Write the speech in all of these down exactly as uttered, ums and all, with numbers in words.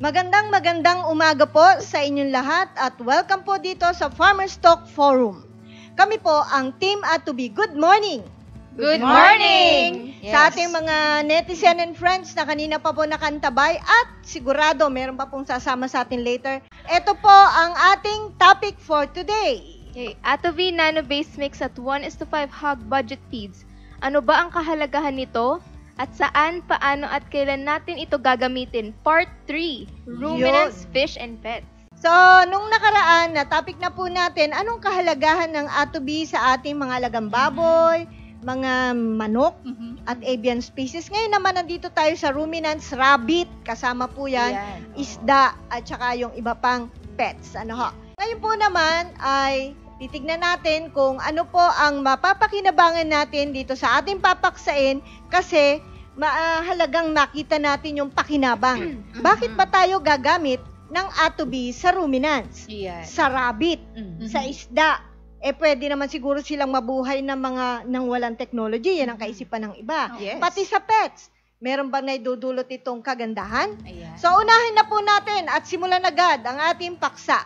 Magandang magandang umaga po sa inyong lahat at welcome po dito sa Farmers Talk Forum. Kami po ang Team Atovi. Good morning! Good morning! Yes. Sa ating mga netizen and friends na kanina pa po nakantabay at sigurado meron pa pong sasama sa atin later. Ito po ang ating topic for today. Okay. Atovi nano-based mix at one is to five hog budget feeds. Ano ba ang kahalagahan nito? At saan, paano at kailan natin ito gagamitin? Part three, Ruminants, Fish and Pets. So, nung nakaraan, na topic na po natin, anong kahalagahan ng Atovi sa ating mga alagang baboy, mm-hmm. mga manok, mm-hmm. at avian species. Ngayon naman, nandito tayo sa ruminants, rabbit, kasama po yan, yan. isda, at saka yung iba pang pets. Ano ho? Ngayon po naman ay titignan natin kung ano po ang mapapakinabangan natin dito sa ating papaksain kasi mahalagang makita natin yung pakinabang. Bakit ba tayo gagamit ng Atovi sa ruminants, yeah. sa rabbit, mm-hmm. sa isda? Eh pwede naman siguro silang mabuhay ng mga nang walang technology, yan ang kaisipan ng iba. Yes. Pati sa pets, meron bang naidudulot itong kagandahan? Ayan. So unahin na po natin at simulan agad ang ating paksa.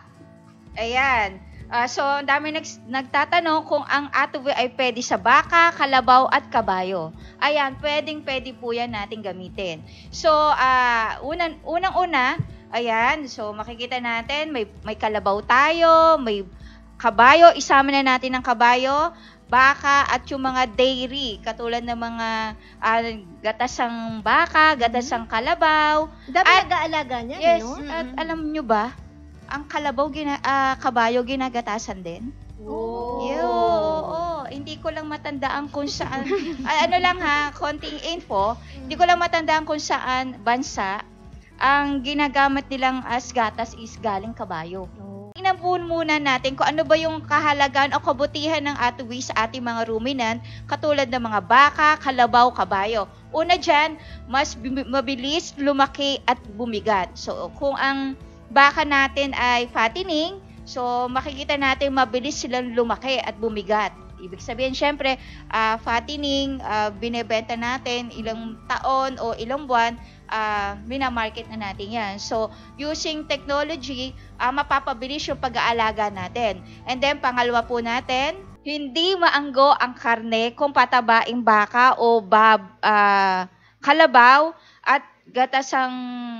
Ayan. Uh, so, ang dami nags- nagtatanong kung ang Atovi ay pwede sa baka, kalabaw, at kabayo. Ayan, pwedeng-pwede po yan natin gamitin. So, uh, unang, unang-una, ayan, so makikita natin, may, may kalabaw tayo, may kabayo, isama na natin ang kabayo, baka, at yung mga dairy, katulad ng mga uh, gatasang baka, gatasang kalabaw. Dami nag-aalaga niyan, yes, no? At alam nyo ba, ang kalabaw, gina, uh, kabayo, ginagatasan din. Oh. Yo, oh, hindi ko lang matandaan kung saan, uh, ano lang ha, konting info, hindi ko lang matandaan kung saan bansa ang ginagamit nilang as gatas is galing kabayo. Oh. Tingnan po muna natin kung ano ba yung kahalagahan o kabutihan ng Atovi sa ating mga ruminant, katulad ng mga baka, kalabaw, kabayo. Una dyan, mas mabilis lumaki at bumigat. So, kung ang baka natin ay fattening, so makikita natin mabilis silang lumaki at bumigat. Ibig sabihin, syempre, uh, fattening, uh, binebenta natin ilang taon o ilang buwan, uh, minamarket na natin yan. So, using technology, uh, mapapabilis yung pag-aalaga natin. And then, pangalawa po natin, hindi maanggo ang karne kung patabaing baka o bab, uh, kalabaw at gatasang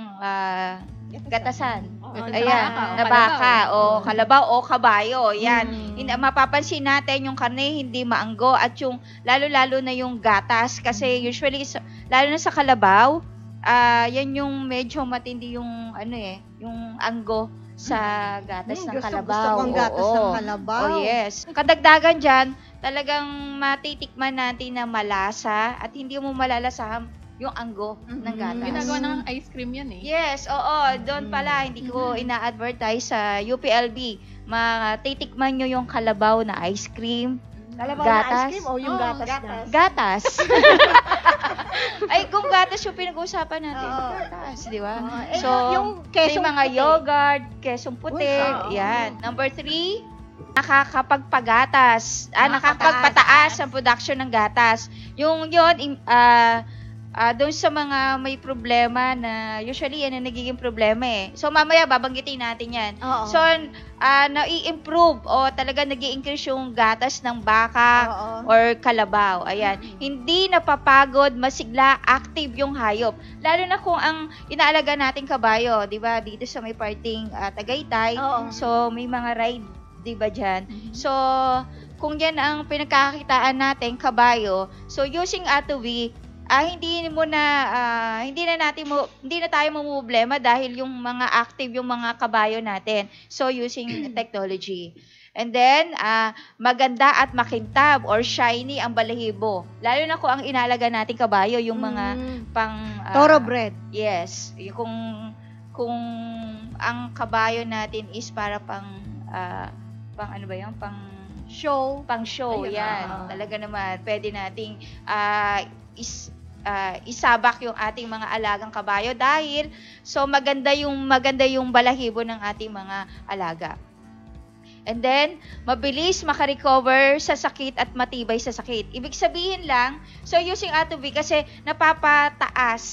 uh, gatasan. Oh, ayan, na baka o kalabaw o kabayo. Yan. Hmm. Mapapansin natin yung karne hindi maanggo at yung lalo-lalo na yung gatas kasi usually lalo na sa kalabaw, uh, yan yung medyo matindi yung ano eh, yung anggo sa gatas hmm, ng gusto, kalabaw. Gusto kong gatas Oo. ng kalabaw. Oh, yes. Kadagdagan dyan, talagang matitikman natin na malasa at hindi mo malalasahan yung anggo mm-hmm. ng gatas. Ginagawa ng ice cream yan eh. Yes, oo. Doon pala, hindi ko ina-advertise sa U P L B. Matitikman nyo yung kalabaw na ice cream. Kalabaw gatas. Na ice cream o yung oh, gatas? Gatas. Gatas. Ay, kung gatas yung pinag-uusapan natin. Oh. Gatas, di ba? Oh. Eh, so, yung kesong mga puti. Yogurt, kesong puti. Uy, oh. Yan. Number three, nakakapagpagatas. Ah, nakakapagpataas ang production ng gatas. Yung yun, ah, uh, Uh, doon sa mga may problema na usually yan ang nagiging problema eh. So mamaya babanggitin natin yan. Oo. So uh, nai-improve o talaga nag-i-increase yung gatas ng baka Oo. or kalabaw. Ayan. Mm-hmm. Hindi napapagod, masigla, active yung hayop. Lalo na kung ang inaalaga nating kabayo, 'di ba? Dito sa may parting uh, Tagaytay. Oo. So may mga ride, 'di ba diyan? Mm-hmm. So kung yan ang pinagkakakitaan natin kabayo, so using Atovi, Ah, hindi mo na uh, hindi na natin mo hindi na tayo mamumblema dahil yung mga active yung mga kabayo natin. So using technology. And then uh, maganda at makintab or shiny ang balahibo. Lalo na kung ang inalaga nating kabayo yung mga mm. pang uh, thoroughbred. Yes, yung kung kung ang kabayo natin is para pang uh, pang ano ba 'yung pang show, pang show. Ayun, yan. Uh, Talaga naman pwede nating uh, is Uh, isabak yung ating mga alagang kabayo dahil so maganda yung maganda yung balahibo ng ating mga alaga. And then, mabilis makarecover sa sakit at matibay sa sakit. Ibig sabihin lang, so using Atovi kasi napapataas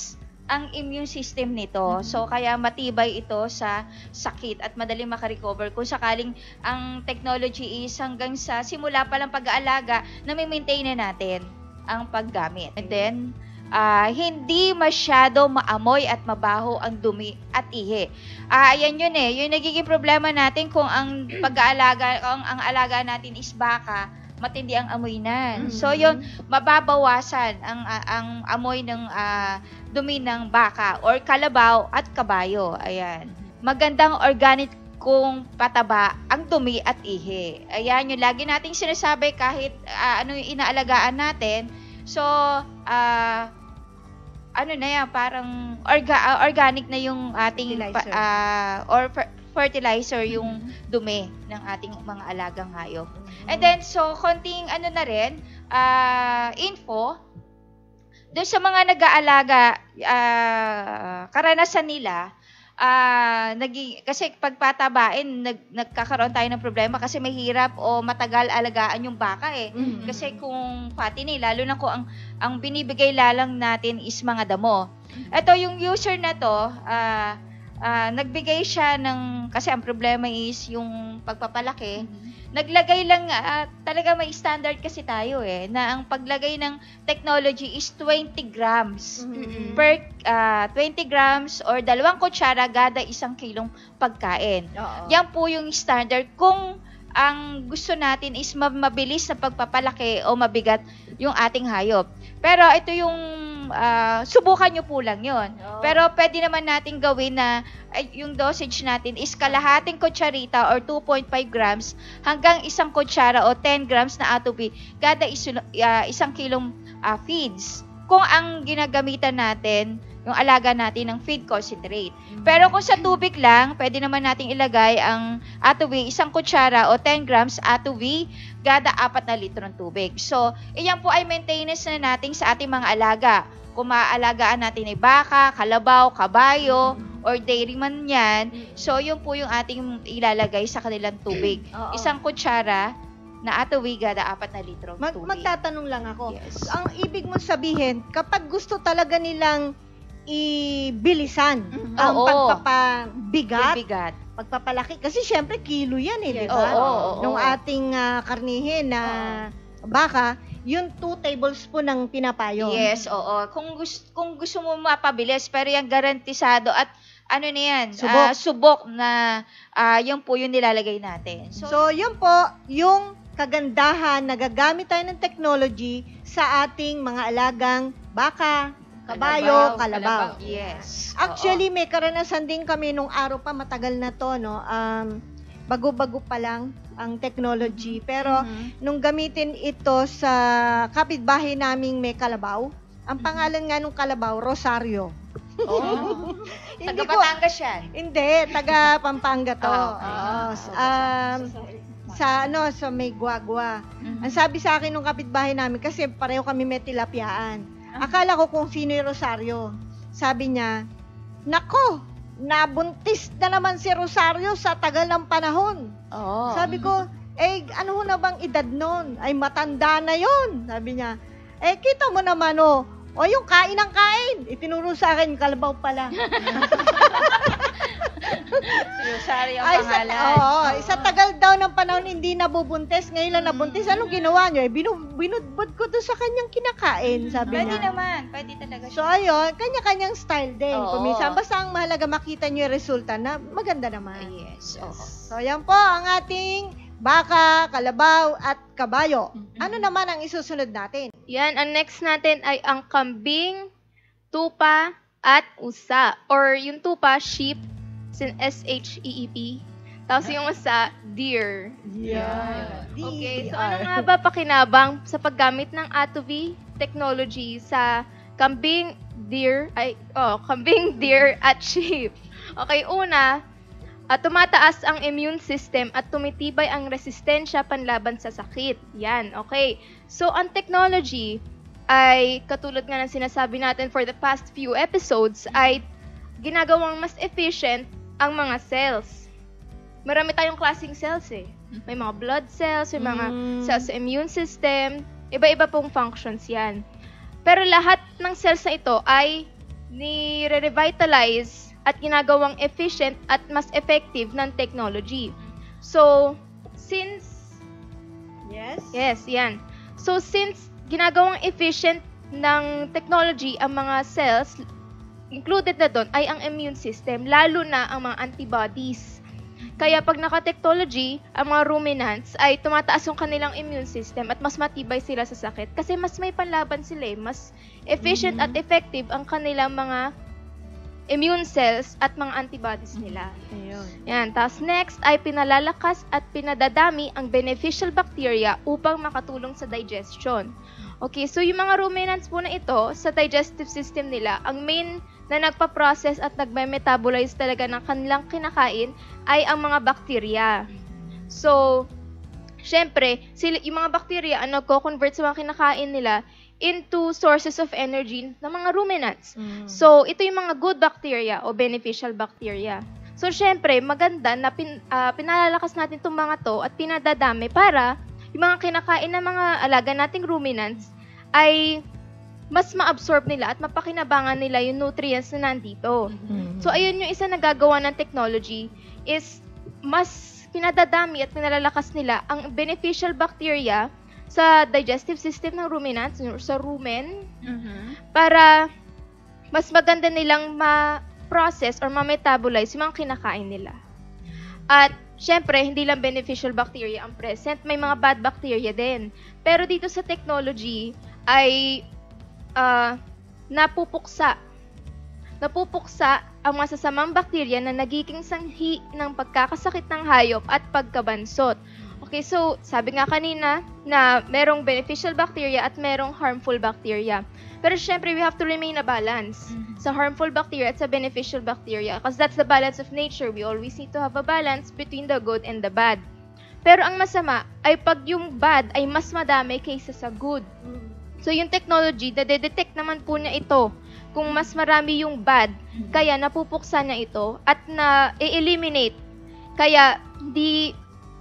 ang immune system nito. Mm-hmm. So, kaya matibay ito sa sakit at madaling makarecover kung sakaling ang technology is hanggang sa simula pa lang pag-aalaga na may maintain na natin ang paggamit. And then, uh, hindi masyado maamoy at mabaho ang dumi at ihi. Ah, uh, ayan yun eh. Yung nagiging problema natin kung ang pag-aalaga, kung ang alaga natin is baka, matindi ang amoy nan. Mm-hmm. So, yun, mababawasan ang uh, ang amoy ng uh, dumi ng baka or kalabaw at kabayo. Ayan. Magandang organic kung pataba ang dumi at ihi. Ayan, yung lagi nating sinasabi kahit uh, ano yung inaalagaan natin. So, uh, ano na yan, parang orga, uh, organic na yung ating fertilizer, uh, or fer- fertilizer yung mm-hmm. dumi ng ating mga alagang hayop. Mm-hmm. And then, so, konting ano na rin, uh, info, doon sa mga nag-aalaga, uh, karanasan nila, uh, naging, kasi pagpatabain, nag, nagkakaroon tayo ng problema kasi mahirap o matagal alagaan yung baka eh. Mm-hmm. Kasi kung fattening, lalo na kung ang, ang binibigay lalang natin is mga damo. Ito, yung user na to, uh, uh, nagbigay siya ng, kasi ang problema is yung pagpapalaki, mm-hmm. naglagay lang, uh, talaga may standard kasi tayo eh, na ang paglagay ng technology is twenty grams mm-hmm. per uh, twenty grams or dalawang kutsara gada isang kilong pagkain. Uh-oh. Yan po yung standard kung ang gusto natin is mabilis na pagpapalaki o mabigat yung ating hayop. Pero ito yung uh, subukan nyo po lang yun. Oh. Pero pwede naman natin gawin na ay, yung dosage natin is kalahating kutsarita or two point five grams hanggang isang kutsara o ten grams na atovi kada isu, uh, isang kilong uh, feeds. Kung ang ginagamitan natin, yung alaga natin ng feed concentrate. Pero kung sa tubig lang, pwede naman nating ilagay ang atovi, isang kutsara o ten grams atovi kada apat na litro ng tubig. So, iyan po ay maintenance na natin sa ating mga alaga. Kung maaalagaan natin ay baka, kalabaw, kabayo, or dairy man yan, so yun po yung ating ilalagay sa kanilang tubig. Isang kutsara na atovi kada apat na litro ng Mag- tubig. Magtatanong lang ako. Yes. Ang ibig mong sabihin, kapag gusto talaga nilang ibilisan mm-hmm. ang Oo. pagpapabigat, Bigat. pagpapalaki, kasi syempre kilo yan eh, Yes. di ba? Oo, oo, oo. Nung ating uh, karnihin na oo. baka, yung two tablespoon ng pinapayo. Yes, oo. Kung gusto, kung gusto mo mapabilis, pero yung garantisado at ano na yan, subok, uh, subok na uh, yung po yung nilalagay natin. So, so yun po, yung kagandahan na gagamit tayo ng technology sa ating mga alagang baka, kabayo, kalabaw. kalabaw. Yes. Actually, oo. may karanasan din kami nung araw pa, matagal na to, no? Um, bago-bago pa lang ang technology. Pero, mm-hmm. nung gamitin ito sa kapitbahay naming may kalabaw, ang pangalan nga nung kalabaw, Rosario. Oh. Hindi taga ko, Batangas yan. Hindi, taga Pampanga to. Oh, okay. Oo, um, sa ano, sa may guagua. Mm-hmm. Ang sabi sa akin nung kapitbahay namin, kasi pareho kami may tilapyaan. Akala ko kung sino yung Rosario. Sabi niya, nako, nabuntis na naman si Rosario sa tagal ng panahon. Oh. Sabi ko, eh, ano na bang edad nun? Ay, matanda na yon. Sabi niya, eh, kita mo naman, oh, o yung kain ng kain. Itinuro sa akin, kalabaw pala. Rosario ang Ay, pangalan. Sa, oh, oh. Sa tagal daw ng panahon hindi nabubuntis, ngayon lang nabuntis. Anong ginawa niyo? Eh, binu- binudbud ko doon sa kanyang kinakain, sabi pwede niya. Pwede naman, pwede talaga siya. So, ayun, kanya-kanyang style din. Oo. Kuminsan, basta ang mahalaga makita niyo yung resulta na maganda naman. Yes, oo. So, yan po ang ating baka, kalabaw, at kabayo. Mm-hmm. Ano naman ang isusunod natin? Yan, ang next natin ay ang kambing, tupa, at usa. Or yung tupa, sheep, S H E E P. Tapos yung usa, deer. Yeah. Okay, so ano nga ba pakinabang sa paggamit ng Atovi technology sa kambing, deer, ay, oh, kambing, deer, at sheep? Okay, una, at tumataas ang immune system at tumitibay ang resistensya panlaban sa sakit. Yan, okay. So, ang technology ay, katulad nga ng sinasabi natin for the past few episodes, ay ginagawang mas efficient ang mga cells. Marami tayong klaseng cells eh. May mga blood cells, may mga Mm. cells sa immune system, iba-iba pong functions yan. Pero lahat ng cells na ito ay ni-revitalize at ginagawang efficient at mas effective ng technology. So, since Yes? Yes, yan. So, since ginagawang efficient ng technology ang mga cells, included na doon ay ang immune system, lalo na ang mga antibodies. Kaya pag naka-technology, ang mga ruminants ay tumataas yung kanilang immune system at mas matibay sila sa sakit kasi mas may panlaban sila eh. Mas efficient Mhm. at effective ang kanilang mga immune cells at mga antibodies nila. Ayun. Yan. Tapos next ay pinalalakas at pinadadami ang beneficial bacteria upang makatulong sa digestion. Okay, so yung mga ruminants po na ito, sa digestive system nila, ang main na nagpa-process at nagme-metabolize talaga ng kanilang kinakain ay ang mga bacteria. So, syempre, sila, yung mga bacteria ang nagko-convert sa mga kinakain nila into sources of energy ng mga ruminants. Mm. So, ito yung mga good bacteria o beneficial bacteria. So, syempre, maganda na pin, uh, pinalalakas natin itong mga to at pinadadami para yung mga kinakain ng mga alaga nating ruminants ay mas ma-absorb nila at mapakinabangan nila yung nutrients na nandito. Mhm. So, ayun yung isa na gagawa ng technology is mas pinadadami at pinalalakas nila ang beneficial bacteria sa digestive system ng ruminants, sa rumen, para mas maganda nilang ma-process or ma-metabolize yung mga kinakain nila. At, syempre, hindi lang beneficial bacteria ang present, may mga bad bacteria din. Pero dito sa technology ay uh, napupuksa. Napupuksa ang masasamang bakterya na nagiging sanhi ng pagkakasakit ng hayop at pagkabansot. Okay, so sabi nga kanina na merong beneficial bacteria at merong harmful bacteria. Pero syempre, we have to remain a balance Mhm. sa harmful bacteria at sa beneficial bacteria because that's the balance of nature. We always need to have a balance between the good and the bad. Pero ang masama ay pag yung bad ay mas madami kaysa sa good. So, yung technology, nadedetect naman po niya ito kung mas marami yung bad, kaya napupuksa niya ito at na-eliminate. Kaya, hindi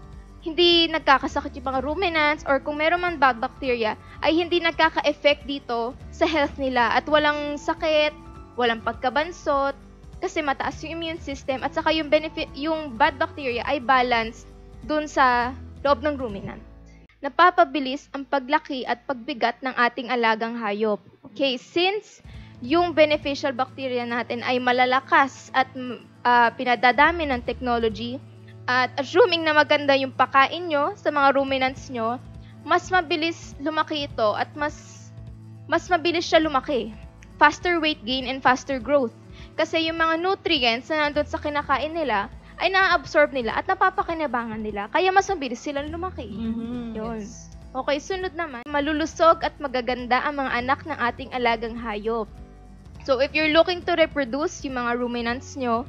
hindi nagkakasakit yung mga ruminants or kung meron man bad bacteria, ay hindi nagkaka-effect dito sa health nila at walang sakit, walang pagkabansot, kasi mataas yung immune system at saka yung, benefit, yung bad bacteria ay balanced dun sa loob ng ruminant. Napapabilis ang paglaki at pagbigat ng ating alagang hayop. Okay, since yung beneficial bacteria natin ay malalakas at uh, pinadadami ng technology, at assuming na maganda yung pakain nyo sa mga ruminants nyo, mas mabilis lumaki ito at mas mas mabilis siya lumaki. Faster weight gain and faster growth. Kasi yung mga nutrients na nandun sa kinakain nila ay na-absorb nila at napapakinabangan nila. Kaya mas mabilis silang lumaki. Mhm. Yun. Okay, sunod naman. Malulusog at magaganda ang mga anak ng ating alagang hayop. So, if you're looking to reproduce yung mga ruminants nyo,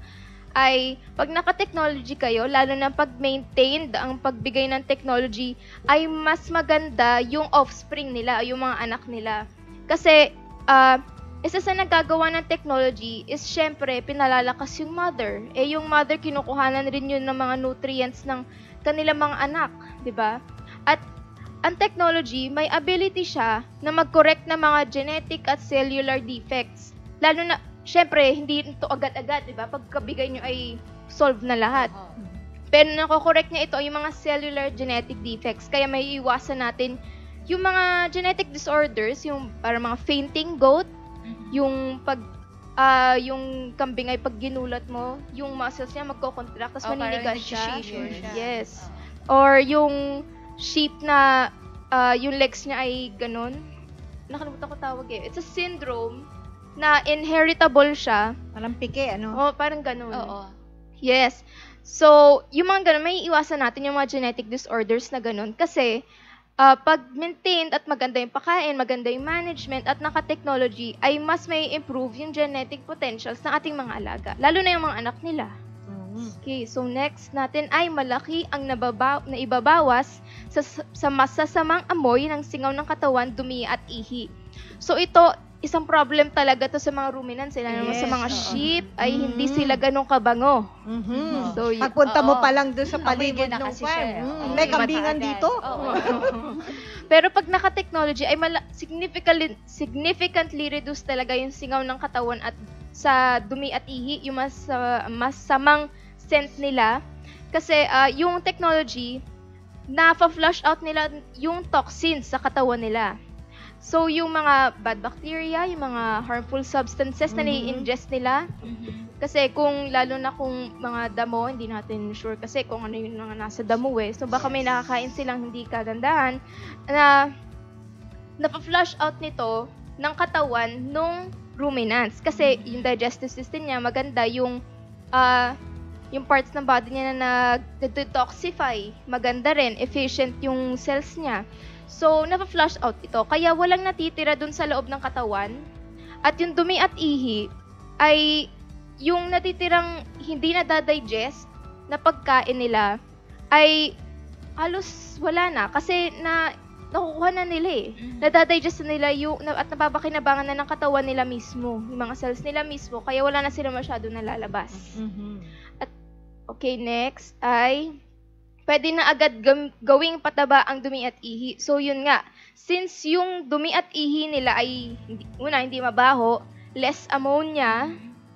ay pag naka-technology kayo, lalo na pag-maintained ang pagbigay ng technology, ay mas maganda yung offspring nila, yung mga anak nila. Kasi, uh, isa sa nagagawa ng technology is syempre pinalalakas yung mother. Eh yung mother kinukuhanan rin yun ng mga nutrients ng kanilang mga anak, 'di ba? At ang technology may ability siya na mag-correct ng mga genetic at cellular defects. Lalo na syempre hindi ito agad-agad, 'di ba? Pagkabigay niyo ay solve na lahat. Pero nako-correct niya ito yung mga cellular genetic defects. Kaya may iwasan natin yung mga genetic disorders, yung para mga fainting goat, yung pag uh, yung kambing ay pag ginulat mo, yung muscles niya magko-contract tapos Oh, maninigas parang siya. nag-shake siya. Yes. Or yung sheep na uh, yung legs niya ay ganun. Nakalimutan ko tawag eh. It's a syndrome na inheritable siya. Parang pike, ano? Oh, parang ganun. Oo. Yes. So, yung mga ganun, may iwasan natin yung mga genetic disorders na ganun kasi Uh, pag maintained at maganda yung pakain, maganda yung management at naka-technology, ay mas may improve yung genetic potentials ng ating mga alaga. Lalo na yung mga anak nila. Mm. Okay, so next natin ay malaki ang nababaw, na ibabawas sa, sa masasamang amoy ng singaw ng katawan, dumi at ihi. So ito, isang problem talaga to sa mga ruminants, eh, lalo Yes, sa mga oo. sheep, ay hindi Mm. sila ganun kabango. Mhm. So, y- Pagpunta mo oo. pa lang doon sa Amoy paligid mo na ng kasi farm. siya, eh. Mm, Oo, may iba kambingan kaagad. dito. Oo. Pero pag naka-technology, ay mala- significantly, significantly reduce talaga yung singaw ng katawan at sa dumi at ihi, yung mas, uh, masamang scent nila. Kasi ah, yung technology, na-flush out nila yung toxins sa katawan nila. So, yung mga bad bacteria, yung mga harmful substances na Mhm. nai-ingest nila, Mhm. kasi kung lalo na kung mga damo, hindi natin sure kasi kung ano yung mga nasa damo eh. So baka may nakakain silang hindi kagandahan na napa-flush out nito ng katawan nung ruminants. Kasi yung digestive system niya maganda, yung ah, yung parts ng body niya na nag-detoxify, maganda rin, efficient yung cells niya. So, napa-flush out ito. Kaya walang natitira dun sa loob ng katawan. At yung dumi at ihi ay yung natitirang hindi na-digest na pagkain nila ay halos wala na. Kasi na, nakukuha na nila eh. Nadadigest na nila yung, na- at napapakinabangan na ng katawan nila mismo. Yung mga cells nila mismo. Kaya wala na sila masyado nalalabas. Mhm. Okay, next ay pwede na agad gam- gawing pataba ang dumi at ihi. So, yun nga. Since yung dumi at ihi nila ay, hindi, una, hindi mabaho, less ammonia,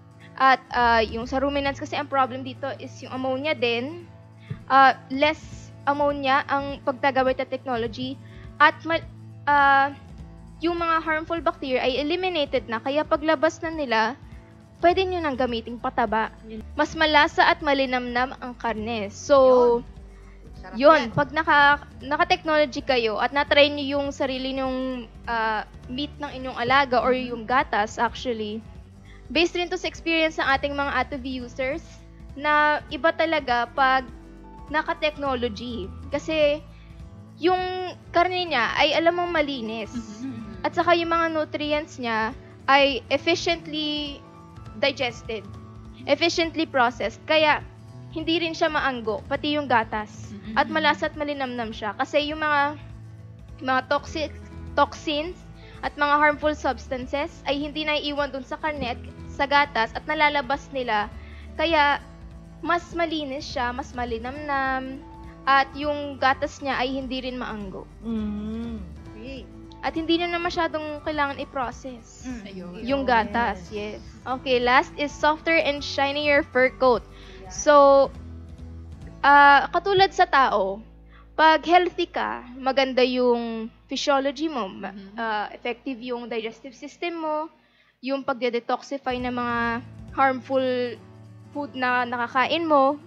at ah, yung sa ruminants kasi ang problem dito is yung ammonia din, ah, less ammonia ang pagtagamit na technology, at ma- ah, yung mga harmful bacteria ay eliminated na, kaya paglabas na nila, pwede nyo nang gamiting pataba. Mas malasa at malinamnam ang karne. So, Sarap yun, yan. pag naka, naka-technology kayo at na-try nyo yung sarili nyong ah, meat ng inyong alaga or yung gatas actually, based rin to sa experience ng ating mga Atovi users, na iba talaga pag naka-technology. Kasi yung karne niya ay alam mong malinis. At saka yung mga nutrients niya ay efficiently digested, efficiently processed. Kaya hindi rin siya maanggo, pati yung gatas. At malasa at malinamnam siya. Kasi yung mga mga toxic toxins at mga harmful substances ay hindi naiiwan dun sa karne at sa gatas at nalalabas nila. Kaya mas malinis siya, mas malinamnam, at yung gatas niya ay hindi rin maanggo. Mhm. Okay. At hindi na na masyadong kailangan i-process. Ayun. Yung gatas, yes. Okay, last is softer and shinier fur coat. So, ah katulad sa tao, pag healthy ka, maganda yung physiology mo, ma- ah, effective yung digestive system mo, yung pagde-detoxify ng mga harmful food na nakakain mo,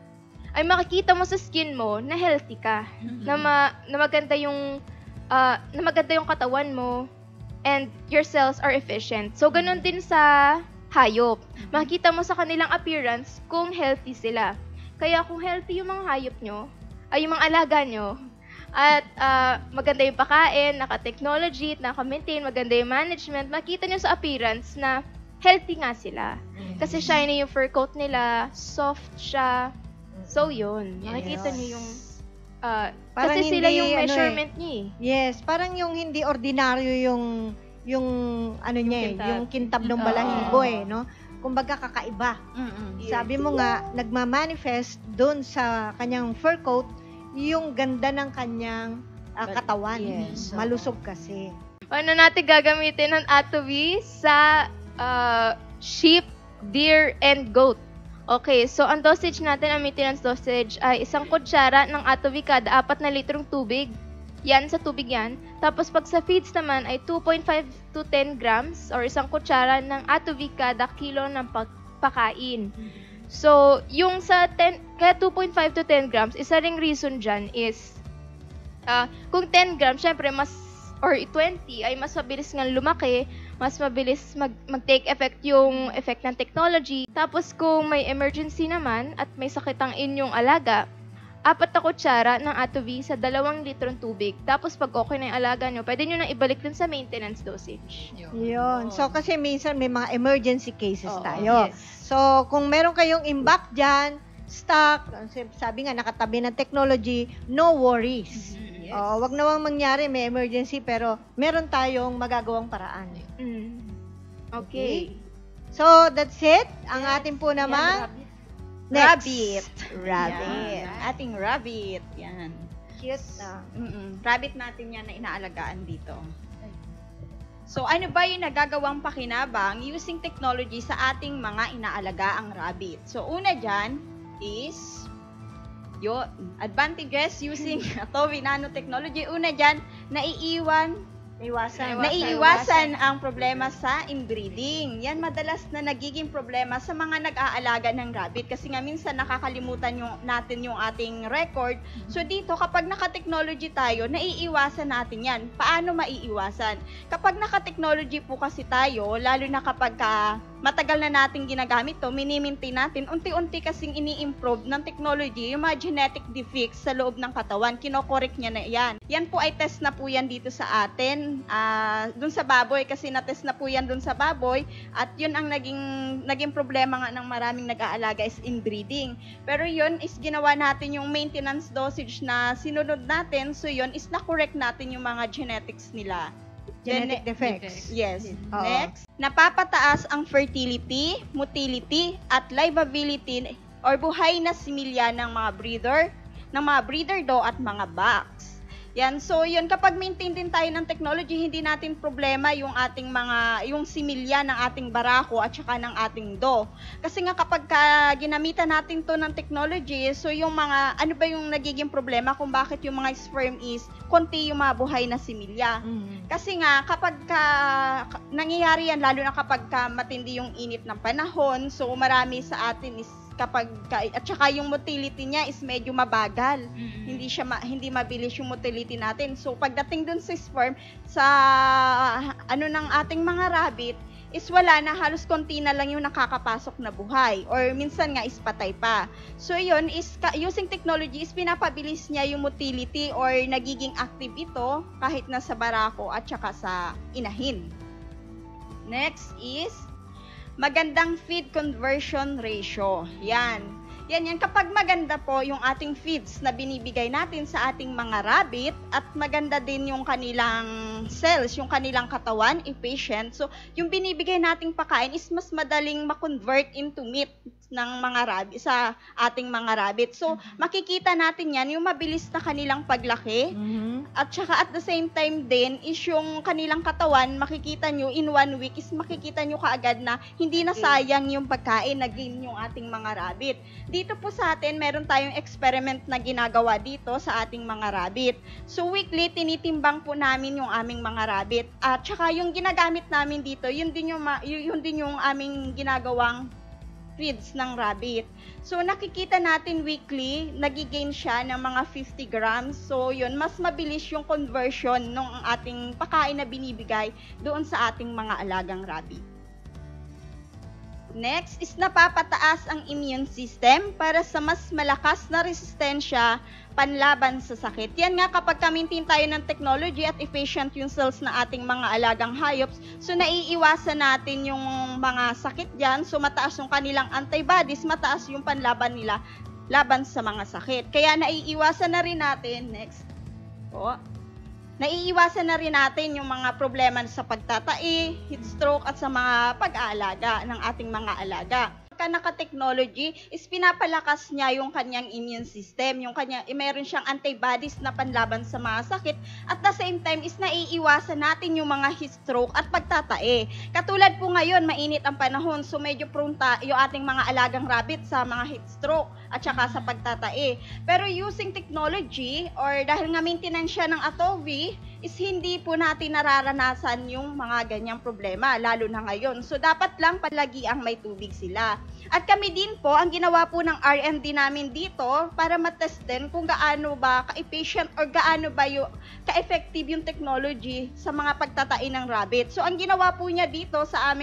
ay makikita mo sa skin mo na healthy ka, na, ma- na maganda yung ah, na maganda yung katawan mo, and your cells are efficient. So, ganun din sa hayop. Makikita mo sa kanilang appearance kung healthy sila. Kaya kung healthy yung mga hayop nyo, ay yung mga alaga nyo, at ah, maganda yung pakain, naka-technology, naka-maintain, maganda yung management, makita nyo sa appearance na healthy nga sila. Kasi shiny yung fur coat nila, soft siya. So, yun. Makikita Yes. nyo yung ah, Parang kasi sila hindi, yung ano eh, measurement niya eh. Yes, parang yung hindi ordinaryo yung yung ano niya eh, kintab. yung kintab ng Oo. balahibo eh, no? Kumbaga kakaiba. Mm-mm. Sabi mo nga, nagma-manifest doon sa kanyang fur coat yung ganda ng kanyang ah, But- katawan. yes, oo. Malusog kasi. Paano natin gagamitin ang Atovi sa ah, sheep, deer, and goat? Okay, so ang dosage natin, ang maintenance dosage, ay isang kutsara ng Atovi kada apat na litrong tubig. Yan, sa tubig yan. Tapos pag sa feeds naman ay two point five to ten grams or isang kutsara ng Atovi kada kilo ng pa- pakain. So, yung sa ten, kaya two point five to ten grams, isa ring reason dyan is, ah, kung ten grams, syempre mas, or twenty, ay mas mabilis nga lumaki, mas mabilis mag, mag-take effect yung effect ng technology. Tapos kung may emergency naman at may sakit ang inyong alaga, apat na kutsara ng Atovi sa dalawang litrong tubig. Tapos pag okay na yung alaga nyo, pwede nyo na ibalik dun sa maintenance dosage. Yun. So, kasi minsan may mga emergency cases Oo, tayo. yes. So, kung meron kayong imbak dyan, stock, sabi nga, nakatabi ng technology, no worries. Yes. Oo, wag nawang mangyari, may emergency, pero meron tayong magagawang paraan. Mm. Okay. So, that's it. Ang Yes. ating po Yan, naman, rabbit. next. Rabbit. Rabbit. Yan, ating rabbit. Yan. Cute na. Mm-mm. Rabbit natin yan na inaalagaan dito. So, ano ba yung nagagawang pakinabang using technology sa ating mga inaalagaang rabbit? So, una dyan is yung advantages using Atovi nanotechnology. Una dyan, naiiwan Naiwasan. Naiiwasan ang problema sa inbreeding. Yan madalas na nagiging problema sa mga nag-aalaga ng rabbit kasi nga minsan nakakalimutan yung, natin yung ating record. So dito, kapag naka-technology tayo, naiiwasan natin yan. Paano maiiwasan? Kapag naka-technology po kasi tayo, lalo na kapag ka, matagal na natin ginagamit to, minimintain natin, unti-unti kasing ini-improve ng technology yung mga genetic defects sa loob ng katawan. Kinokorek niya na yan. Yan po ay test na po yan dito sa atin. Uh, dun sa baboy kasi na-test na po yan dun sa baboy at yun ang naging naging problema nga ng maraming nag-aalaga is inbreeding. Pero yun is ginawa natin yung maintenance dosage na sinunod natin, so yun is na-correct natin yung mga genetics nila. Genetic Gene- defects. Yes. Oo. Next, napapataas ang fertility, motility at livability or buhay na similya ng mga breeder, ng mga breeder do at mga bucks. Yan, so yun, kapag maintain din tayo ng technology, hindi natin problema yung ating mga, yung similya ng ating barako at saka ng ating do. Kasi nga kapag ka, ginamitan natin to ng technology, so yung mga, ano ba yung nagiging problema kung bakit yung mga sperm is konti yung mga buhay na similya. Mm. Kasi nga, kapag ka, nangyayari yan, lalo na kapag ka matindi yung init ng panahon, so marami sa atin is kapag at saka yung motility niya is medyo mabagal. Mm-hmm. Hindi siya ma, hindi mabilis yung motility natin. So pagdating dun sa sperm sa ano ng ating mga rabbit is wala na, halos konti na lang yung nakakapasok na buhay or minsan nga is patay pa. So yun is using technology is pinapabilis niya yung motility or nagiging active ito kahit nasa barako at saka sa inahin. Next is magandang feed conversion ratio. Yan. Yan yan. Kapag maganda po yung ating feeds na binibigay natin sa ating mga rabbit at maganda din yung kanilang cells, yung kanilang katawan, efficient. So, yung binibigay nating pakain is mas madaling ma-convert into meat ng mga rabbit sa ating mga rabbit. So, makikita natin yan, yung mabilis na kanilang paglaki. Mm-hmm. At saka at the same time din is yung kanilang katawan, makikita nyo in one week is makikita nyo kaagad na hindi na sayang yung pagkain na gain yung ating mga rabbit. Dito po sa atin, meron tayong experiment na ginagawa dito sa ating mga rabbit. So weekly, tinitimbang po namin yung aming mga rabbit. At saka yung ginagamit namin dito, yun din yung, ma- yun din yung aming ginagawang feeds ng rabbit. So, nakikita natin weekly, nagigain siya ng mga fifty grams. So, yun, mas mabilis yung conversion ng ating pakain na binibigay doon sa ating mga alagang rabbit. Next is napapataas ang immune system para sa mas malakas na resistensya panlaban sa sakit. Yan nga, kapag ka-maintain tayo ng technology at efficient yung cells na ating mga alagang hayops, so naiiwasan natin yung mga sakit dyan. So mataas yung kanilang antibodies, mataas yung panlaban nila laban sa mga sakit. Kaya naiiwasan na rin natin, next po, naiiwasan na rin natin yung mga problema sa pagtatai, heat stroke at sa mga pag-aalaga ng ating mga alaga. Pagka naka-technology is pinapalakas niya yung kanyang immune system, yung kanya, eh, meron siyang antibodies na panlaban sa mga sakit at the same time is naiiwasan natin yung mga heat stroke at pagtatae. Katulad po ngayon, mainit ang panahon, so medyo prone ta yung ating mga alagang rabbit sa mga heat stroke at saka sa pagtatae. Pero using technology or dahil nga maintenance siya ng Atovi, is hindi po natin nararanasan yung mga ganyang problema, lalo na ngayon. So dapat lang palagi ang may tubig sila. At kami din po, ang ginawa po ng R and D namin dito para matest din kung gaano ba ka-efficient or gaano ba yung ka-effective yung technology sa mga pagtatain ng rabbit. So ang ginawa po niya dito sa aming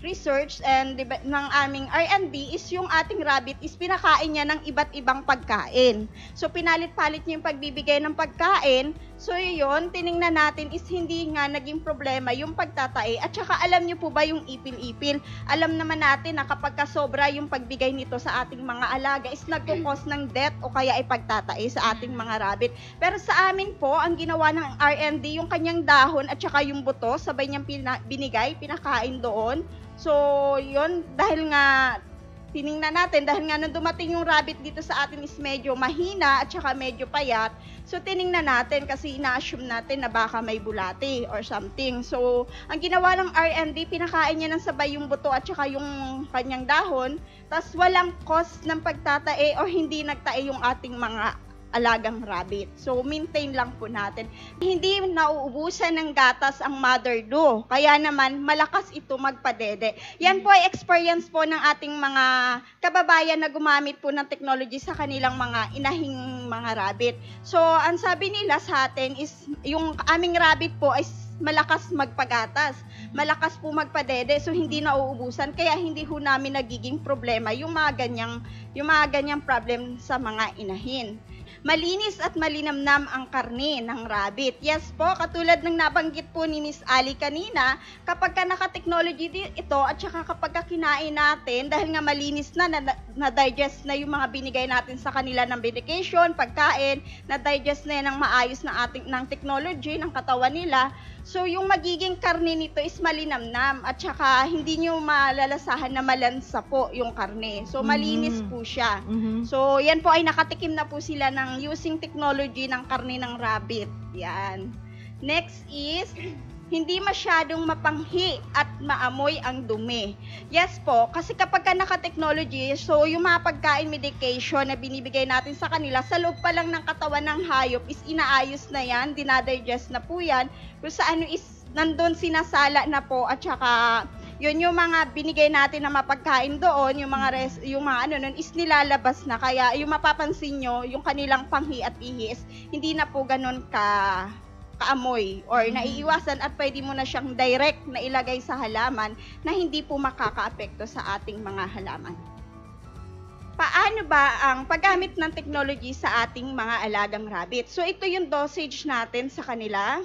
research and diba, ng aming R and D is yung ating rabbit is pinakain niya ng iba't ibang pagkain. So, pinalit-palit niya yung pagbibigay ng pagkain. So, yun, tiningnan natin is hindi nga naging problema yung pagtatae. At saka, alam niyo po ba yung ipil-ipil? Alam naman natin na kapag kasobra yung pagbigay nito sa ating mga alaga is nagkukos ng death o kaya ay pagtatae sa ating mga rabbit. Pero sa amin po, ang ginawa ng R and D, yung kanyang dahon at saka yung buto, sabay niyang pina- binigay, pinakain doon. So, yun, dahil nga, tiningnan natin, dahil nga nung dumating yung rabbit dito sa atin is medyo mahina at saka medyo payat, so tiningnan natin kasi ina-assume natin na baka may bulati or something. So, ang ginawa ng R and D, pinakain niya ng sabay yung buto at saka yung kanyang dahon, tas walang cause ng pagtatae o hindi nagtae yung ating mga alagang rabbit. So, maintain lang po natin. Hindi nauubusan ng gatas ang mother do. Kaya naman, malakas ito magpadede. Yan po ay experience po ng ating mga kababayan na gumamit po ng technology sa kanilang mga inahing mga rabbit. So, ang sabi nila sa atin is, yung aming rabbit po ay malakas magpagatas, malakas po magpadede, so hindi nauubusan, kaya hindi ho namin nagiging problema yung mga ganyang, yung mga ganyang problem sa mga inahin. Malinis at malinamnam ang karne ng rabbit. Yes po, katulad ng nabanggit po ni Miss Ali kanina, kapag ka naka-technology ito at saka kapag ka kinain natin, dahil nga malinis na, na-digest na yung mga binigay natin sa kanila ng medication, pagkain, na-digest na yan ng maayos ng, ating, ng technology, ng katawan nila, so yung magiging karne nito is malinamnam at saka hindi nyo malalasahan na malansa po yung karne. So malinis po siya. Mhm. So yan po ay nakatikim na po sila ng using technology ng karne ng rabbit. Yan. Next is, hindi masyadong mapanghi at maamoy ang dumi. Yes po, kasi kapag ka naka-technology, so yung mga pagkain medication na binibigay natin sa kanila, sa loob pa lang ng katawan ng hayop is inaayos na yan, dinadigest na po yan, kung sa ano is nandun sinasala na po at saka yun yung mga binigay natin na mapagkain doon, yung mga res, yung mga ano nun is nilalabas na, kaya yung mapapansin nyo, yung kanilang panghi at ihi is hindi na po ganun ka kaamoy or naiiwasan at pwede mo na siyang direct na ilagay sa halaman na hindi po makakaapekto sa ating mga halaman. Paano ba ang paggamit ng technology sa ating mga alagang rabbit? So ito yung dosage natin sa kanila.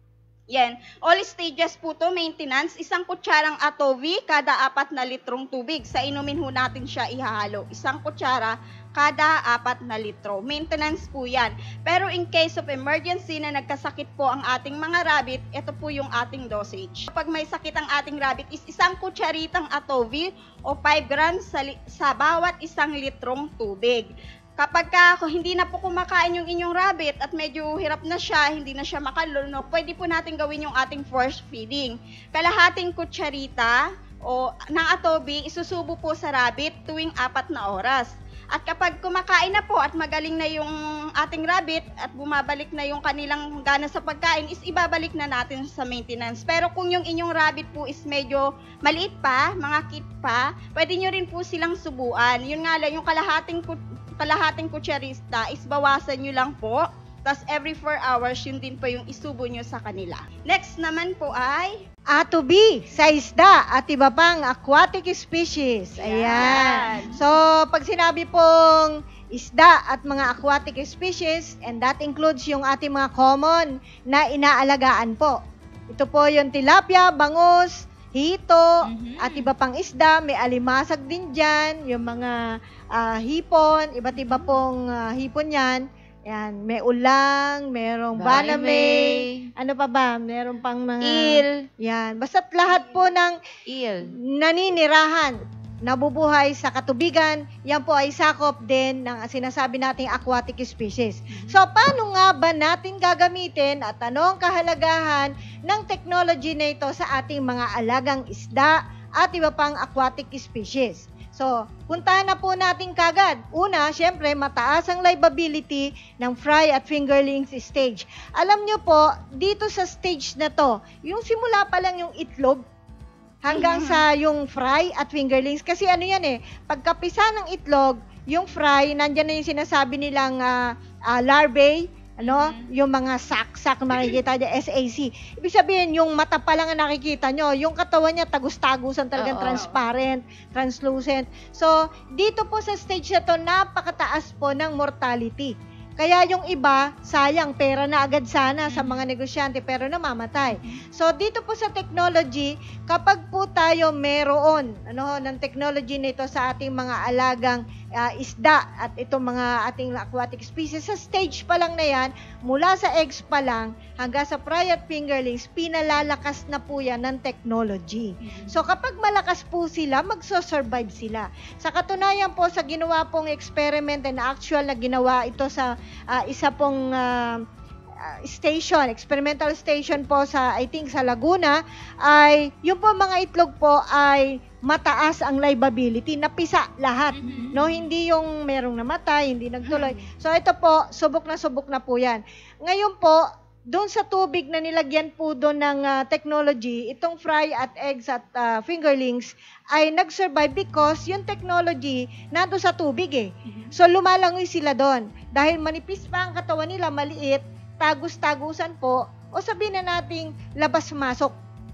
Yan. All stages po to, maintenance, isang kutsarang Atovi kada apat na litrong tubig. Sa inumin ho natin siya ihahalo. Isang kutsara kada apat na litro. Maintenance po yan. Pero in case of emergency na nagkasakit po ang ating mga rabbit, ito po yung ating dosage. Kapag may sakit ang ating rabbit is isang kutsaritang Atovi o five grams sa, sa bawat isang litrong tubig. Kapag ka, kung hindi na po kumakain yung inyong rabbit at medyo hirap na siya, hindi na siya makalunok, pwede po natin gawin yung ating force feeding. Kalahating kutsarita o ng Atovi, isusubo po sa rabbit tuwing apat na oras. At kapag kumakain na po at magaling na yung ating rabbit at bumabalik na yung kanilang gana sa pagkain, is ibabalik na natin sa maintenance. Pero kung yung inyong rabbit po is medyo maliit pa, mga kit pa, pwede nyo rin po silang subuan. Yun nga lang, yung kalahating kalahating kutsarista is bawasan nyo lang po. Tapos every four hours, yun din po yung isubo nyo sa kanila. Next naman po ay Atovi sa isda at iba pang aquatic species. Ayan. So, pag sinabi pong isda at mga aquatic species, and that includes yung ating mga common na inaalagaan po. Ito po yung tilapia, bangus, hito, Mhm. at iba pang isda. May alimasag din dyan, yung mga ah, hipon, iba't iba pong ah, hipon yan. Yan, may ulang, merong baname, ano pa ba? Meron pang mga Il. yan, basta't lahat po ng Il. naninirahan, nabubuhay sa katubigan, yan po ay sakop din ng sinasabi nating aquatic species. So, paano nga ba natin gagamitin at ano ang kahalagahan ng technology na ito sa ating mga alagang isda at iba pang aquatic species? So, puntahan na po natin kagad. Una, syempre, mataas ang livability ng fry at fingerlings stage. Alam nyo po, dito sa stage na to, yung simula pa lang yung itlog, hanggang Mhm. sa yung fry at fingerlings. Kasi ano yan eh, pagkapisa ng itlog, yung fry, nandyan na yung sinasabi nilang uh, uh, larvae, ano, yung mga sak-sak makikita niya, S A C. Ibig sabihin, yung mata pa lang ang nakikita nyo, yung katawan niya tagus-tagusan talagang Oo. transparent, translucent. So, dito po sa stage na to, napakataas po ng mortality. Kaya yung iba, sayang, pera na agad sana sa mga negosyante, pero namamatay. So, dito po sa technology, kapag po tayo meron ano, ng technology nito sa ating mga alagang uh, isda at itong mga ating aquatic species, sa stage pa lang na yan, mula sa eggs pa lang hanggang sa fry at fingerlings, pinalalakas na po yan ng technology. So, kapag malakas po sila, magso-survive sila. Sa katunayan po, sa ginawa pong experiment and actual na ginawa ito sa uh, isa pong uh, uh, station, experimental station po sa, I think, sa Laguna, ay yung po mga itlog po ay mataas ang livability, napisa lahat, mm-hmm. no? Hindi yung merong namatay, hindi nagtuloy. So, ito po, subok na subok na po yan. Ngayon po, doon sa tubig na nilagyan po doon ng uh, technology, itong fry at eggs at uh, fingerlings ay nag-survive because yung technology nando sa tubig eh. So lumalangoy sila doon. Dahil manipis pa ang katawan nila, maliit, tagus-tagusan po, o sabihin na nating labas-masok